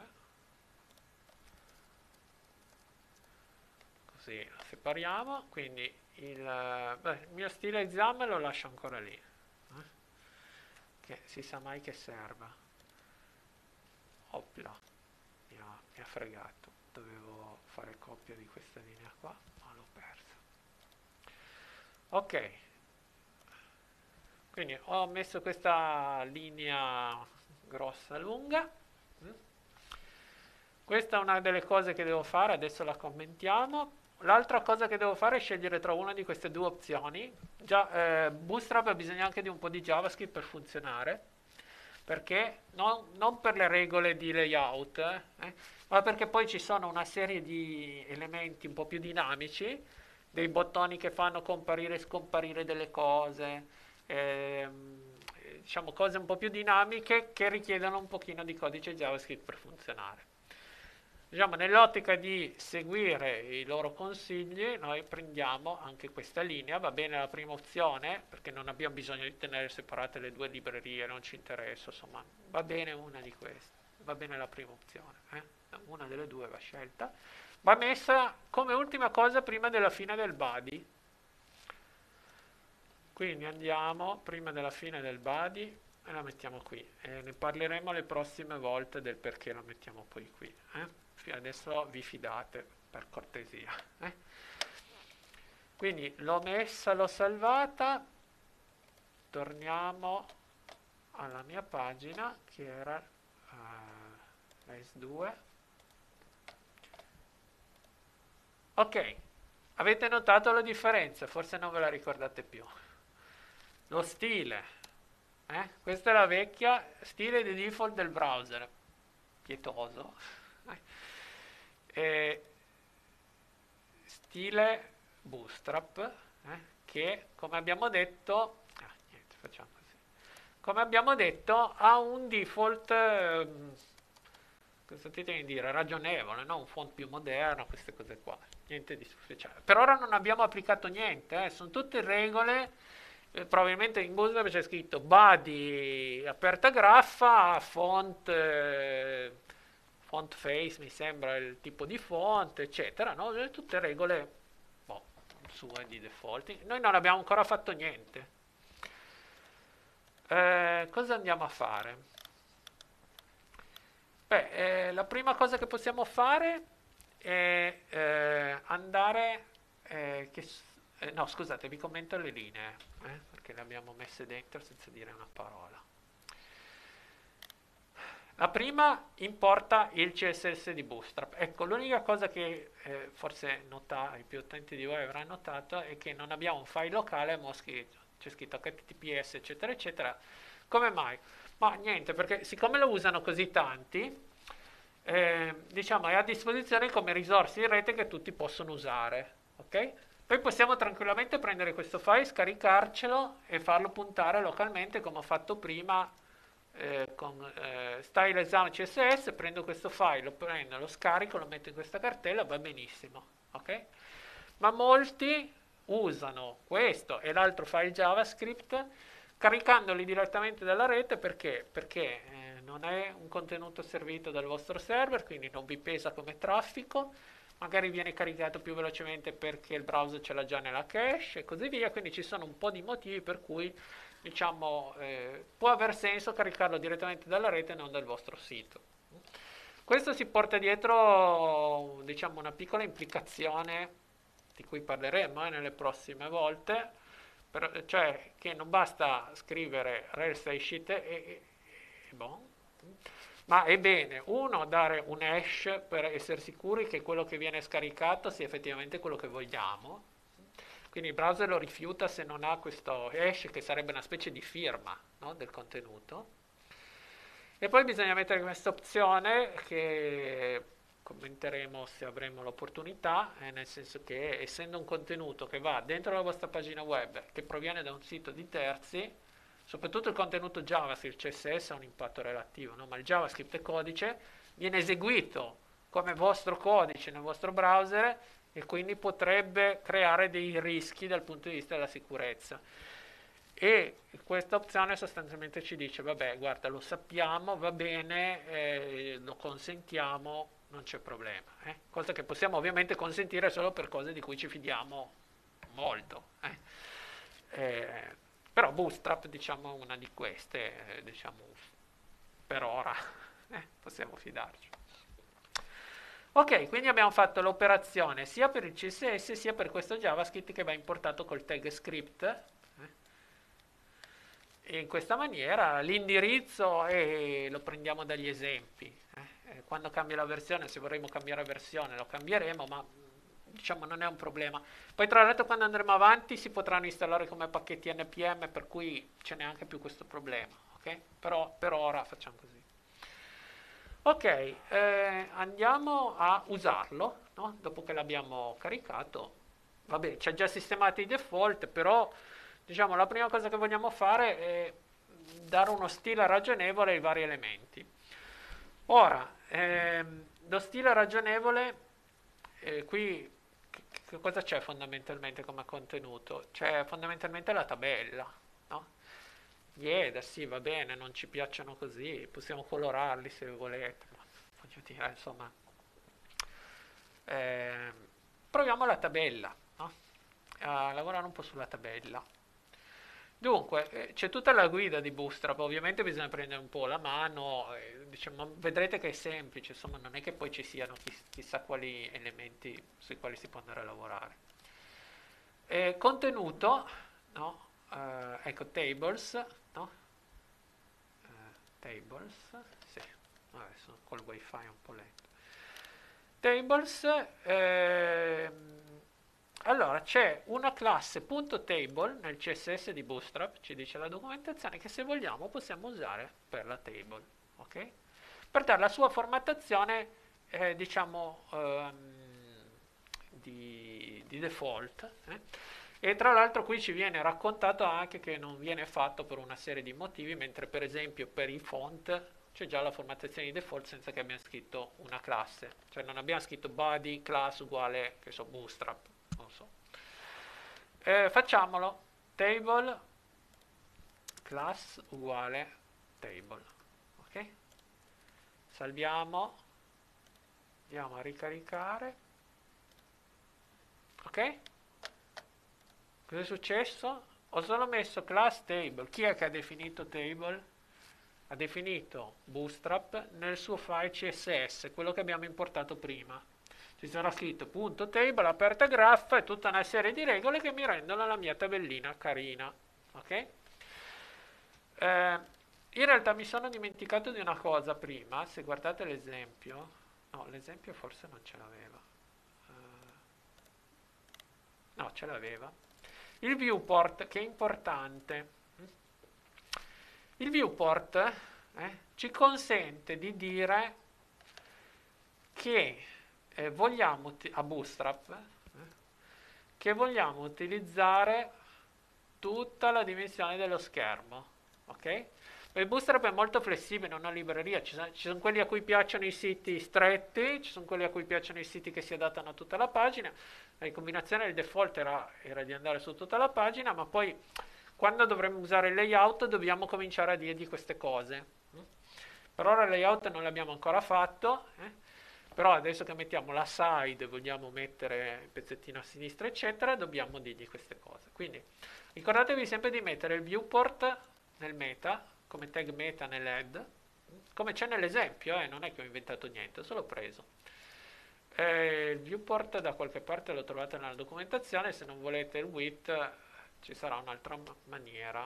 così la separiamo, quindi il, beh, il mio stile esame lo lascio ancora lì, eh? Che si sa mai che serva. Opla, mi ha, mi ha fregato, dovevo fare copia di questa linea qua, ma l'ho persa. Ok, quindi ho messo questa linea grossa lunga. Mm. Questa è una delle cose che devo fare, adesso la commentiamo. L'altra cosa che devo fare è scegliere tra una di queste due opzioni. Già, eh, Bootstrap ha bisogno anche di un po' di JavaScript per funzionare, perché non, non per le regole di layout, eh, ma perché poi ci sono una serie di elementi un po' più dinamici, dei bottoni che fanno comparire e scomparire delle cose, ehm, diciamo cose un po' più dinamiche che richiedono un pochino di codice JavaScript per funzionare. Diciamo, nell'ottica di seguire i loro consigli, noi prendiamo anche questa linea. Va bene la prima opzione, perché non abbiamo bisogno di tenere separate le due librerie, non ci interessa, insomma, va bene una di queste, va bene la prima opzione, eh? Una delle due va scelta. Va messa come ultima cosa prima della fine del body. Quindi andiamo prima della fine del body e la mettiamo qui. E ne parleremo le prossime volte del perché la mettiamo poi qui, eh? Adesso vi fidate, per cortesia, eh? Quindi l'ho messa, l'ho salvata, torniamo alla mia pagina che era uh, la S due. Ok, avete notato la differenza? Forse non ve la ricordate più. Lo stile, eh? Questa è la vecchia, stile di default del browser, pietoso. Eh, stile Bootstrap, eh, che come abbiamo detto, ah, niente, facciamo così. Come abbiamo detto ha un default, eh, cosa ti devi dire? Ragionevole, no? Un font più moderno, queste cose qua. Niente di speciale. Per ora non abbiamo applicato niente, eh, sono tutte regole. Eh, probabilmente in Bootstrap c'è scritto body aperta graffa, font, eh, font face, mi sembra il tipo di font, eccetera, no? Eh, Tutte regole boh, sue di default. Noi non abbiamo ancora fatto niente. Eh, cosa andiamo a fare? Beh, eh, la prima cosa che possiamo fare è eh, andare... eh, che s- eh, no, scusate, vi commento le linee, eh, perché le abbiamo messe dentro senza dire una parola. La prima importa il C S S di Bootstrap. Ecco, l'unica cosa che eh, forse nota, i più utenti di voi avranno notato è che non abbiamo un file locale, ma ho scritto- c'è scritto H T T P S, eccetera, eccetera. Come mai? Ma niente, perché siccome lo usano così tanti, eh, diciamo è a disposizione come risorsa in rete che tutti possono usare, ok? Poi possiamo tranquillamente prendere questo file, scaricarcelo e farlo puntare localmente come ho fatto prima eh, con eh, style exam C S S, prendo questo file, lo prendo, lo scarico, lo metto in questa cartella, va benissimo, ok? Ma molti usano questo e l'altro file JavaScript caricandoli direttamente dalla rete perché? Perché eh, non è un contenuto servito dal vostro server, quindi non vi pesa come traffico, magari viene caricato più velocemente perché il browser ce l'ha già nella cache e così via, quindi ci sono un po' di motivi per cui diciamo eh, può aver senso caricarlo direttamente dalla rete e non dal vostro sito. Questo si porta dietro diciamo una piccola implicazione di cui parleremo eh, nelle prossime volte, per- cioè che non basta scrivere Rails sheet e, e, e bon, ma è bene, uno, dare un hash per essere sicuri che quello che viene scaricato sia effettivamente quello che vogliamo. Quindi il browser lo rifiuta se non ha questo hash che sarebbe una specie di firma, no, del contenuto. E poi bisogna mettere questa opzione che commenteremo se avremo l'opportunità, eh, nel senso che essendo un contenuto che va dentro la vostra pagina web, che proviene da un sito di terzi, soprattutto il contenuto JavaScript, C S S ha un impatto relativo, no? Ma il JavaScript è codice, viene eseguito come vostro codice nel vostro browser e quindi potrebbe creare dei rischi dal punto di vista della sicurezza. E questa opzione sostanzialmente ci dice, vabbè, guarda, lo sappiamo, va bene, eh, lo consentiamo, non c'è problema. Eh? Cosa che possiamo ovviamente consentire solo per cose di cui ci fidiamo molto. Eh? Eh, però Bootstrap, diciamo, è una di queste, eh, diciamo, per ora eh, possiamo fidarci. Ok, quindi abbiamo fatto l'operazione sia per il C S S sia per questo JavaScript che va importato col tag script. eh, E in questa maniera l'indirizzo eh, lo prendiamo dagli esempi. eh. Eh, Quando cambia la versione, se vorremmo cambiare versione, lo cambieremo, ma diciamo non è un problema. Poi tra l'altro quando andremo avanti si potranno installare come pacchetti N P M, per cui ce n'è anche più questo problema. Ok? Però per ora facciamo così. Ok, eh, andiamo a usarlo, no? Dopo che l'abbiamo caricato. Vabbè, c'è già sistemato i default, però diciamo la prima cosa che vogliamo fare è dare uno stile ragionevole ai vari elementi. Ora, ehm, lo stile ragionevole, eh, qui che, che cosa c'è fondamentalmente come contenuto? C'è fondamentalmente la tabella, no? Gli header, sì, va bene, non ci piacciono così, possiamo colorarli se volete, ma voglio dire, insomma, ehm, proviamo la tabella, no? A lavorare un po' sulla tabella. Dunque, eh, c'è tutta la guida di Bootstrap, ovviamente bisogna prendere un po' la mano, eh, diciamo, vedrete che è semplice, insomma, non è che poi ci siano chiss- chissà quali elementi sui quali si può andare a lavorare. Eh, contenuto, no? Eh, ecco, tables, no? Eh, tables, sì, adesso col wifi è un po' lento. Tables, ehm, allora c'è una classe .table nel C S S di Bootstrap, ci dice la documentazione, che se vogliamo possiamo usare per la table, ok? Per dare la sua formattazione, eh, diciamo, ehm, di, di default. eh. E tra l'altro qui ci viene raccontato anche che non viene fatto per una serie di motivi, mentre per esempio per i font c'è già la formattazione di default senza che abbiamo scritto una classe, cioè non abbiamo scritto body class uguale, che so, bootstrap, non so. Eh, facciamolo, table class uguale table, ok? Salviamo, andiamo a ricaricare, ok? Cosa è successo? Ho solo messo class table. Chi è che ha definito table? Ha definito bootstrap nel suo file C S S, quello che abbiamo importato prima. Ci sarà scritto punto table, aperta graph e tutta una serie di regole che mi rendono la mia tabellina carina. Ok? Eh, in realtà mi sono dimenticato di una cosa prima, se guardate l'esempio, no, l'esempio forse non ce l'aveva. Uh, no, ce l'aveva. Il viewport, che è importante. Il viewport eh, ci consente di dire che eh, vogliamo, a Bootstrap, eh, che vogliamo utilizzare tutta la dimensione dello schermo. Ok? Il Bootstrap è molto flessibile, è una libreria, ci sono, ci sono quelli a cui piacciono i siti stretti, ci sono quelli a cui piacciono i siti che si adattano a tutta la pagina. La combinazione del default era, era di andare su tutta la pagina, ma poi quando dovremo usare il layout dobbiamo cominciare a dirgli queste cose. Per ora il layout non l'abbiamo ancora fatto, eh? Però adesso che mettiamo la side, vogliamo mettere il pezzettino a sinistra, eccetera, dobbiamo dirgli queste cose. Quindi ricordatevi sempre di mettere il viewport nel meta, come tag meta nell'head, come c'è nell'esempio, eh? Non è che ho inventato niente, ho solo preso. Eh, il viewport da qualche parte lo trovate nella documentazione, se non volete il with ci sarà un'altra maniera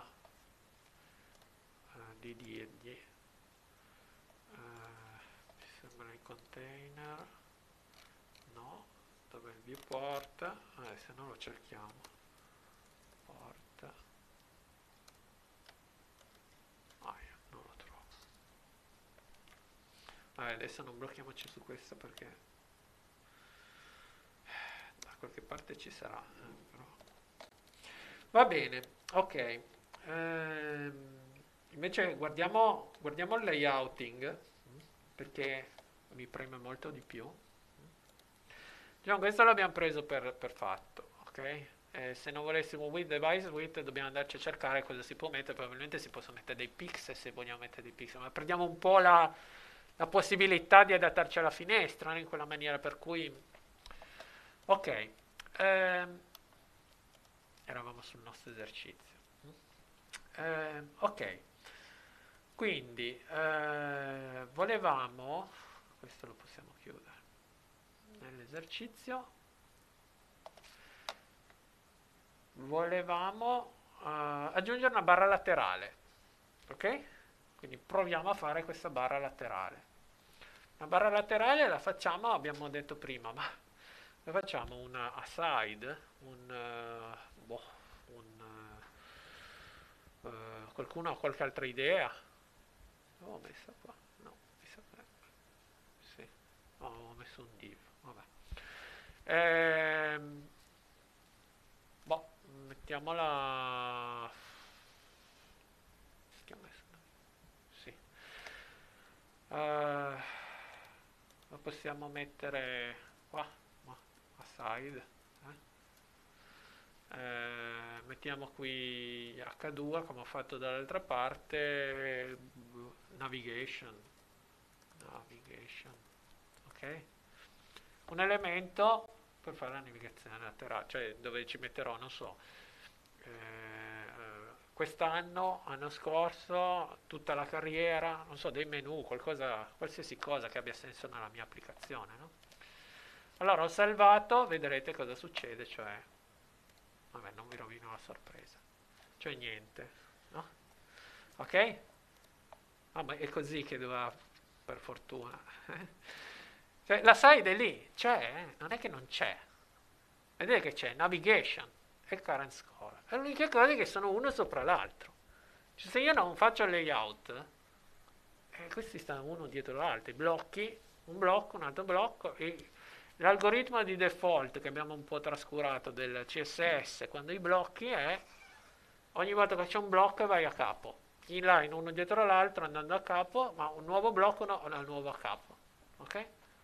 uh, di dirgli. Uh, mi sembra il container, no, dove è il viewport? Eh, se no lo cerchiamo. Port. Ah, io non lo trovo. Vabbè, adesso non blocchiamoci su questo perché da qualche parte ci sarà, eh, però. Va bene, ok. Ehm, invece guardiamo, guardiamo il layouting, perché mi preme molto di più. Diciamo, questo l'abbiamo preso per, per fatto, ok? Eh, se non volessimo with device with dobbiamo andarci a cercare cosa si può mettere, probabilmente si possono mettere dei pixel se vogliamo mettere dei pixel, ma prendiamo un po' la, la possibilità di adattarci alla finestra, no? In quella maniera per cui... Ok. Ehm, eravamo sul nostro esercizio. Eh, ok, quindi eh, volevamo, questo lo possiamo chiudere, nell'esercizio volevamo eh, aggiungere una barra laterale, ok? Quindi proviamo a fare questa barra laterale. La barra laterale la facciamo, abbiamo detto prima, ma la facciamo una aside, un... Uh, boh, un... Uh, uh, qualcuno ha qualche altra idea? L'ho messa qua? No, mi sembra. Sì, oh, ho messo un div, vabbè. Ehm, boh, mettiamola... Che ho messo? Sì. Uh, lo possiamo mettere qua, aside. Eh, mettiamo qui acca due come ho fatto dall'altra parte, navigation, navigation, ok? Un elemento per fare la navigazione laterale, cioè dove ci metterò, non so, eh, quest'anno, anno scorso, tutta la carriera, non so, dei menu, qualcosa, qualsiasi cosa che abbia senso nella mia applicazione, no? Allora ho salvato, vedrete cosa succede, cioè vabbè, non vi rovino la sorpresa. Cioè niente, no? Ok? Ah, ma è così che doveva, per fortuna. Cioè, la side è lì, c'è, eh? Non è che non c'è. Vedete che c'è navigation e current score. È l'unica cosa che sono uno sopra l'altro. Cioè, se io non faccio il layout, eh, questi stanno uno dietro l'altro, i blocchi, un blocco, un altro blocco, e l'algoritmo di default che abbiamo un po' trascurato del C S S quando i blocchi è ogni volta che c'è un blocco vai a capo. in line uno dietro l'altro andando a capo, ma un nuovo blocco no, al nuovo a capo. Ok?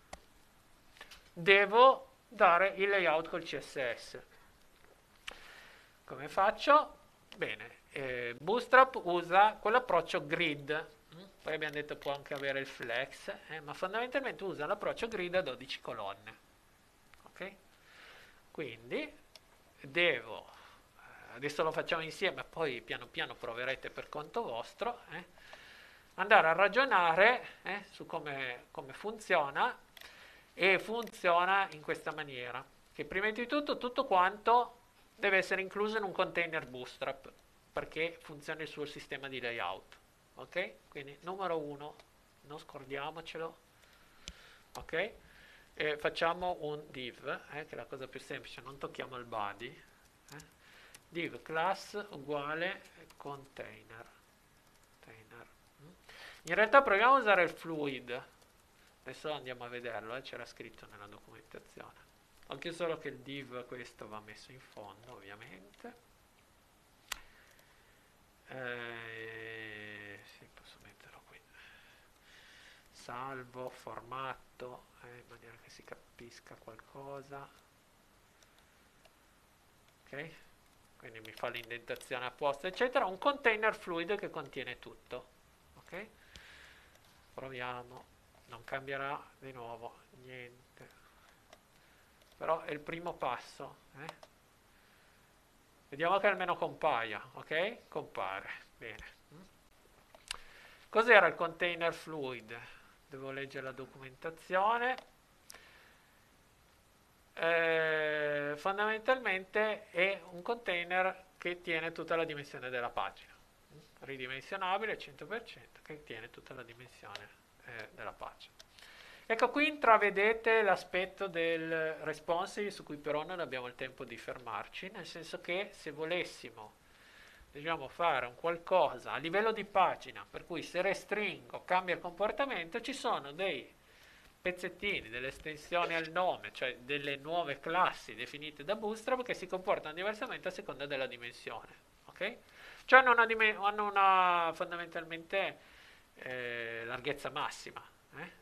Devo dare il layout col C S S. Come faccio? Bene, eh, Bootstrap usa quell'approccio grid, poi abbiamo detto può anche avere il flex, eh, ma fondamentalmente usa l'approccio grid a dodici colonne. Ok? Quindi devo, eh, adesso lo facciamo insieme, poi piano piano proverete per conto vostro, eh, andare a ragionare eh, su come, come funziona, e funziona in questa maniera, che prima di tutto tutto quanto deve essere incluso in un container Bootstrap perché funzioni il suo sistema di layout. Ok? Quindi numero uno, non scordiamocelo. Ok? E facciamo un div, eh, che è la cosa più semplice, non tocchiamo il body. Eh. Div class uguale container. container. In realtà proviamo a usare il fluid. Adesso andiamo a vederlo, eh, c'era scritto nella documentazione. Anche solo che il div questo va messo in fondo, ovviamente. Eh, sì, posso metterlo qui. Salvo, formato, eh, in maniera che si capisca qualcosa. Ok? Quindi mi fa l'indentazione apposta, eccetera. Un container fluid che contiene tutto. Ok? Proviamo. Non cambierà di nuovo niente. Però è il primo passo. Eh? Vediamo che almeno compaia. Ok? Compare. Bene. Cos'era il container fluid? Devo leggere la documentazione. Eh, fondamentalmente è un container che tiene tutta la dimensione della pagina. Ridimensionabile cento per cento che tiene tutta la dimensione eh, della pagina. Ecco, qui intravedete l'aspetto del responsive su cui però non abbiamo il tempo di fermarci, nel senso che se volessimo dobbiamo fare un qualcosa a livello di pagina, per cui se restringo cambia il comportamento, ci sono dei pezzettini, delle estensioni al nome, cioè delle nuove classi definite da Bootstrap che si comportano diversamente a seconda della dimensione. Ok? Cioè hanno una, dim- hanno una fondamentalmente eh, larghezza massima. Eh?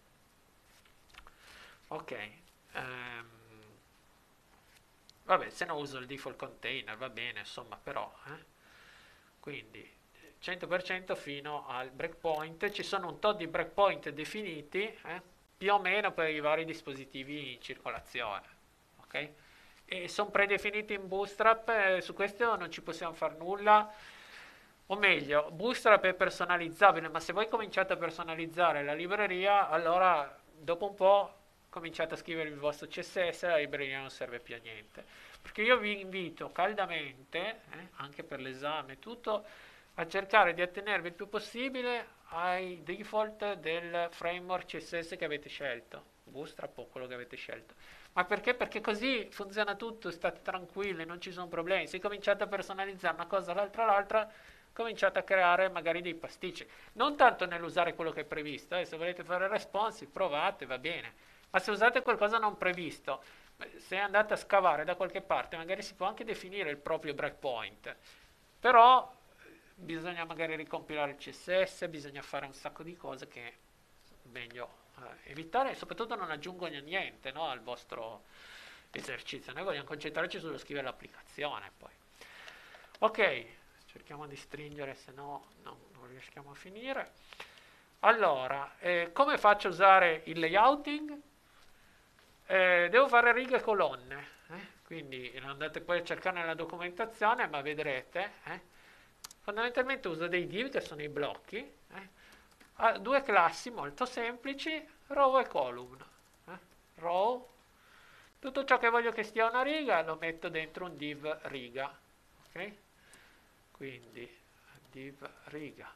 Ok. Ehm, vabbè, se no uso il default container, va bene, insomma, però. Eh? Quindi cento per cento fino al breakpoint. Ci sono un tot di breakpoint definiti, eh? Più o meno per i vari dispositivi in circolazione. Ok? E sono predefiniti in Bootstrap, eh, su questo non ci possiamo fare nulla. O meglio, Bootstrap è personalizzabile, ma se voi cominciate a personalizzare la libreria, allora dopo un po' cominciate a scrivere il vostro C S S e la libreria non serve più a niente. Perché io vi invito caldamente, eh, anche per l'esame e tutto, a cercare di attenervi il più possibile ai default del framework C S S che avete scelto, Bootstrap o quello che avete scelto. Ma perché? Perché così funziona tutto, state tranquilli, non ci sono problemi. Se cominciate a personalizzare una cosa l'altra l'altra, cominciate a creare magari dei pasticci. Non tanto nell'usare quello che è previsto, eh, se volete fare responsive provate, va bene. Ma se usate qualcosa non previsto, se andate a scavare da qualche parte, magari si può anche definire il proprio breakpoint. Però bisogna magari ricompilare il C S S, bisogna fare un sacco di cose che è meglio eh, evitare e soprattutto non aggiungono niente, no, al vostro esercizio. Noi vogliamo concentrarci sullo scrivere l'applicazione poi. Ok, cerchiamo di stringere, se no non, non riusciamo a finire. Allora, eh, come faccio a usare il layouting? Eh, devo fare righe e colonne, eh? Quindi andate poi a cercare nella documentazione, ma vedrete. Eh? Fondamentalmente uso dei div che sono i blocchi, eh? Ha due classi molto semplici, row e column. Eh? Row, tutto ciò che voglio che stia una riga lo metto dentro un div riga. Ok? Quindi div riga.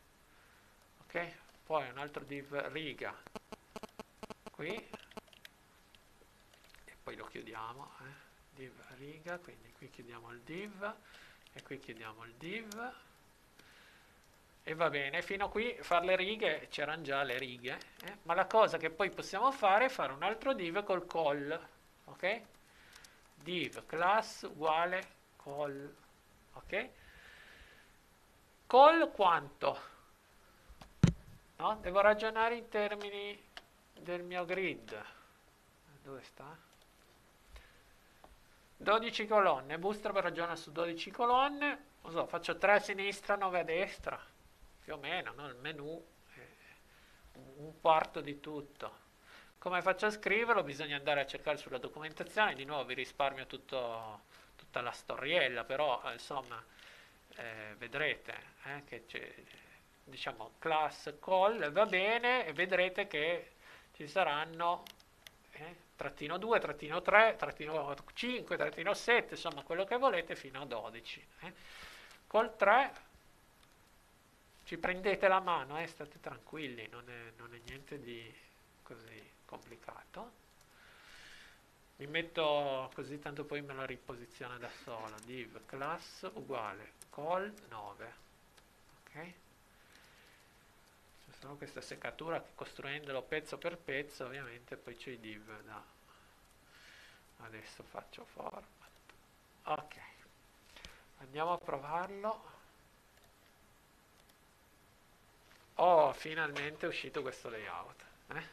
Ok? Poi un altro div riga qui e poi lo chiudiamo. Eh? Div riga, quindi qui chiudiamo il div e qui chiudiamo il div. E va bene, fino a qui fare le righe, c'erano già le righe, eh? Ma la cosa che poi possiamo fare è fare un altro div col call, ok? Div class uguale call, ok? Col quanto? No? Devo ragionare in termini del mio grid. Dove sta? dodici colonne, Bootstrap ragiona su dodici colonne, non so, faccio tre a sinistra, nove a destra, più o meno, no? Il menu è un quarto di tutto. Come faccio a scriverlo? Bisogna andare a cercare sulla documentazione, di nuovo vi risparmio tutto, tutta la storiella, però eh, insomma eh, vedrete eh, che c'è, diciamo, class call, va bene, e vedrete che ci saranno eh, trattino due, trattino tre, trattino cinque, trattino sette, insomma quello che volete fino a dodici. Eh. Col tre ci prendete la mano, eh, state tranquilli, non è, non è niente di così complicato. Mi metto così tanto poi me la riposiziona da sola. Div class uguale col nove. Ok? C'è solo questa seccatura che costruendolo pezzo per pezzo ovviamente poi c'è i div da... Adesso faccio format. Ok. Andiamo a provarlo. Oh, finalmente è uscito questo layout. Eh?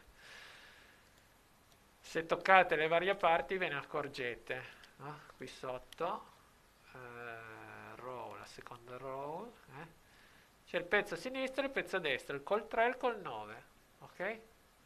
Se toccate le varie parti ve ne accorgete, no? Qui sotto, eh, row, la seconda row, eh? C'è il pezzo a sinistra e il pezzo a destra, il col tre e il col nove, ok?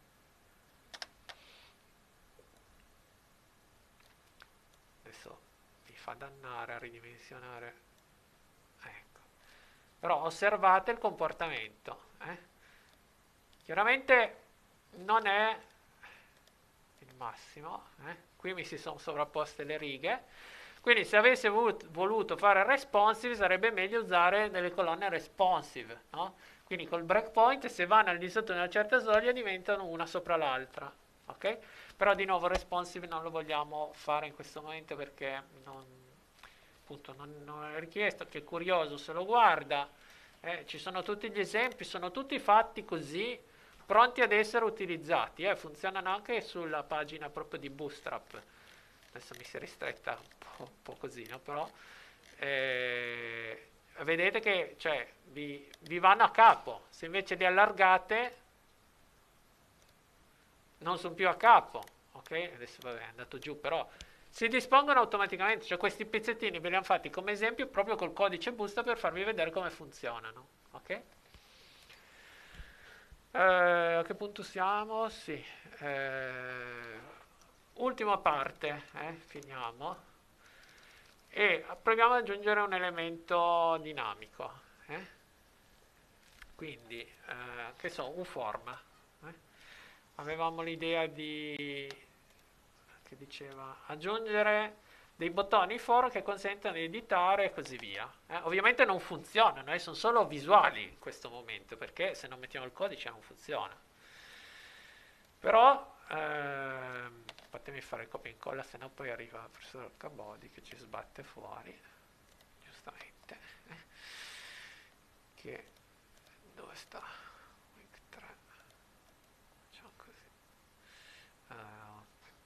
Adesso mi fa dannare a ridimensionare, ecco. Però osservate il comportamento, eh? Chiaramente non è il massimo, eh? Qui mi si sono sovrapposte le righe, quindi se avesse voluto fare responsive sarebbe meglio usare delle colonne responsive, no? Quindi col breakpoint se vanno al di sotto di una certa soglia diventano una sopra l'altra, ok? Però di nuovo responsive non lo vogliamo fare in questo momento perché non, appunto, non, non è richiesto. Chi è curioso se lo guarda, eh, ci sono tutti gli esempi, sono tutti fatti così, pronti ad essere utilizzati, eh, funzionano anche sulla pagina proprio di Bootstrap. Adesso mi si è ristretta un po', un po' così, no? Però eh, vedete che cioè, vi, vi vanno a capo, se invece li allargate non sono più a capo, ok? Adesso vabbè, è andato giù, però si dispongono automaticamente, cioè questi pezzettini ve li hanno fatti come esempio proprio col codice Bootstrap per farvi vedere come funzionano, ok? Eh, a che punto siamo? Sì. Eh, ultima parte, eh, finiamo. E proviamo ad aggiungere un elemento dinamico. Eh? Quindi, eh, che so, un form. Eh? Avevamo l'idea di, che diceva, aggiungere dei bottoni for che consentono di editare e così via. Eh, ovviamente non funzionano, eh, sono solo visuali in questo momento, perché se non mettiamo il codice non funziona. Però, ehm, fatemi fare il copia e incolla, se no poi arriva il professor Cabodi che ci sbatte fuori, giustamente. Eh, che, dove sta? Week tre. Facciamo così. Uh,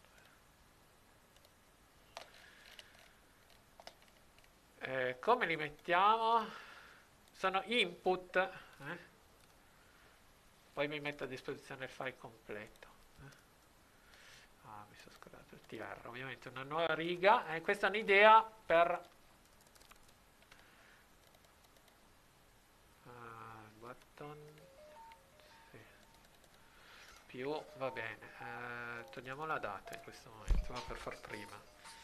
Eh, come li mettiamo? Sono input, eh? Poi mi metto a disposizione il file completo. Eh? Ah, mi sono scordato il T R, ovviamente una nuova riga, eh, questa è un'idea per uh, button, sì. Più, va bene, eh, togliamo la data in questo momento, ma per far prima.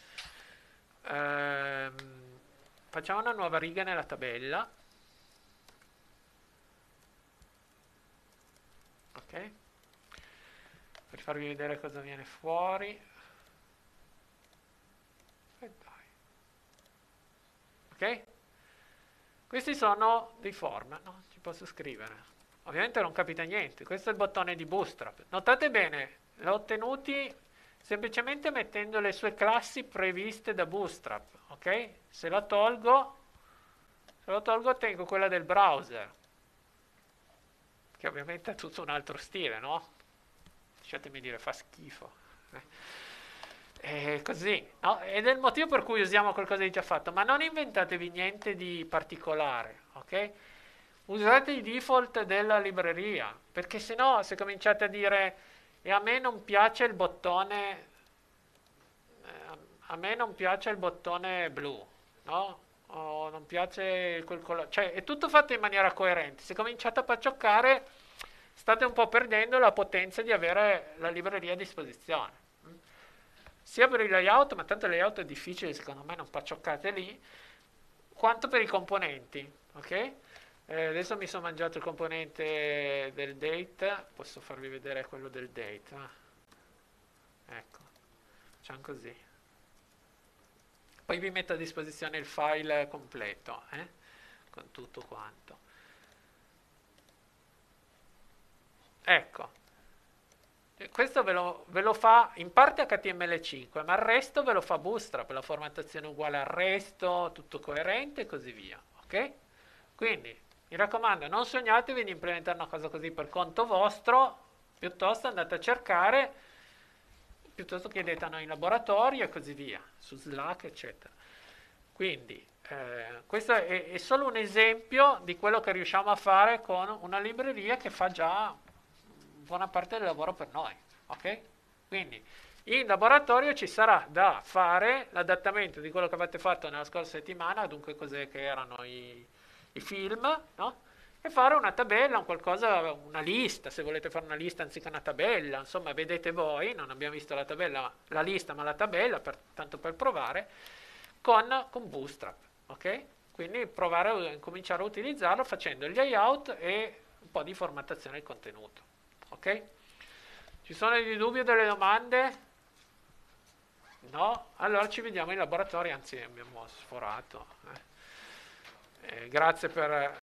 Ehm, Facciamo una nuova riga nella tabella, ok? Per farvi vedere cosa viene fuori. E dai. Ok? Questi sono dei form, no? Ci posso scrivere. Ovviamente non capite niente, questo è il bottone di Bootstrap. Notate bene, l'ho ottenuti semplicemente mettendo le sue classi previste da Bootstrap, ok? Se la tolgo, se lo tolgo ottengo quella del browser, che ovviamente ha tutto un altro stile, no? Lasciatemi dire, fa schifo. È così, no? Ed è il motivo per cui usiamo qualcosa di già fatto, ma non inventatevi niente di particolare, ok? usate i default della libreria, perché se no se cominciate a dire e a me non piace il bottone, eh, a me non piace il bottone blu, no? O non piace quel colore, cioè è tutto fatto in maniera coerente. Se cominciate a paccioccare, state un po' perdendo la potenza di avere la libreria a disposizione. Mm? Sia per il layout, ma tanto il layout è difficile, secondo me non paccioccate lì, quanto per i componenti, ok? Eh, adesso mi sono mangiato il componente del date, posso farvi vedere quello del date, va? Ecco, facciamo così. Poi vi metto a disposizione il file completo, eh? Con tutto quanto. Ecco, e questo ve lo, ve lo fa in parte H T M L cinque, ma il resto ve lo fa Bootstrap, la formattazione uguale al resto, tutto coerente e così via, ok? Quindi, mi raccomando, non sognatevi di implementare una cosa così per conto vostro, piuttosto andate a cercare, piuttosto chiedete a noi in laboratorio e così via, su Slack, eccetera. Quindi, eh, questo è, è solo un esempio di quello che riusciamo a fare con una libreria che fa già buona parte del lavoro per noi, ok? Quindi, in laboratorio ci sarà da fare l'adattamento di quello che avete fatto nella scorsa settimana, dunque cos'è che erano i, i film, no? E fare una tabella, un qualcosa, una lista, se volete fare una lista anziché una tabella, insomma, vedete voi, non abbiamo visto la tabella, la lista, ma la tabella, per, tanto per provare, con, con Bootstrap, ok? Quindi provare a cominciare a utilizzarlo facendo il layout e un po' di formattazione del contenuto, ok? Ci sono dei dubbi o delle domande? No? Allora ci vediamo in laboratorio, anzi abbiamo sforato. Eh. Eh, grazie per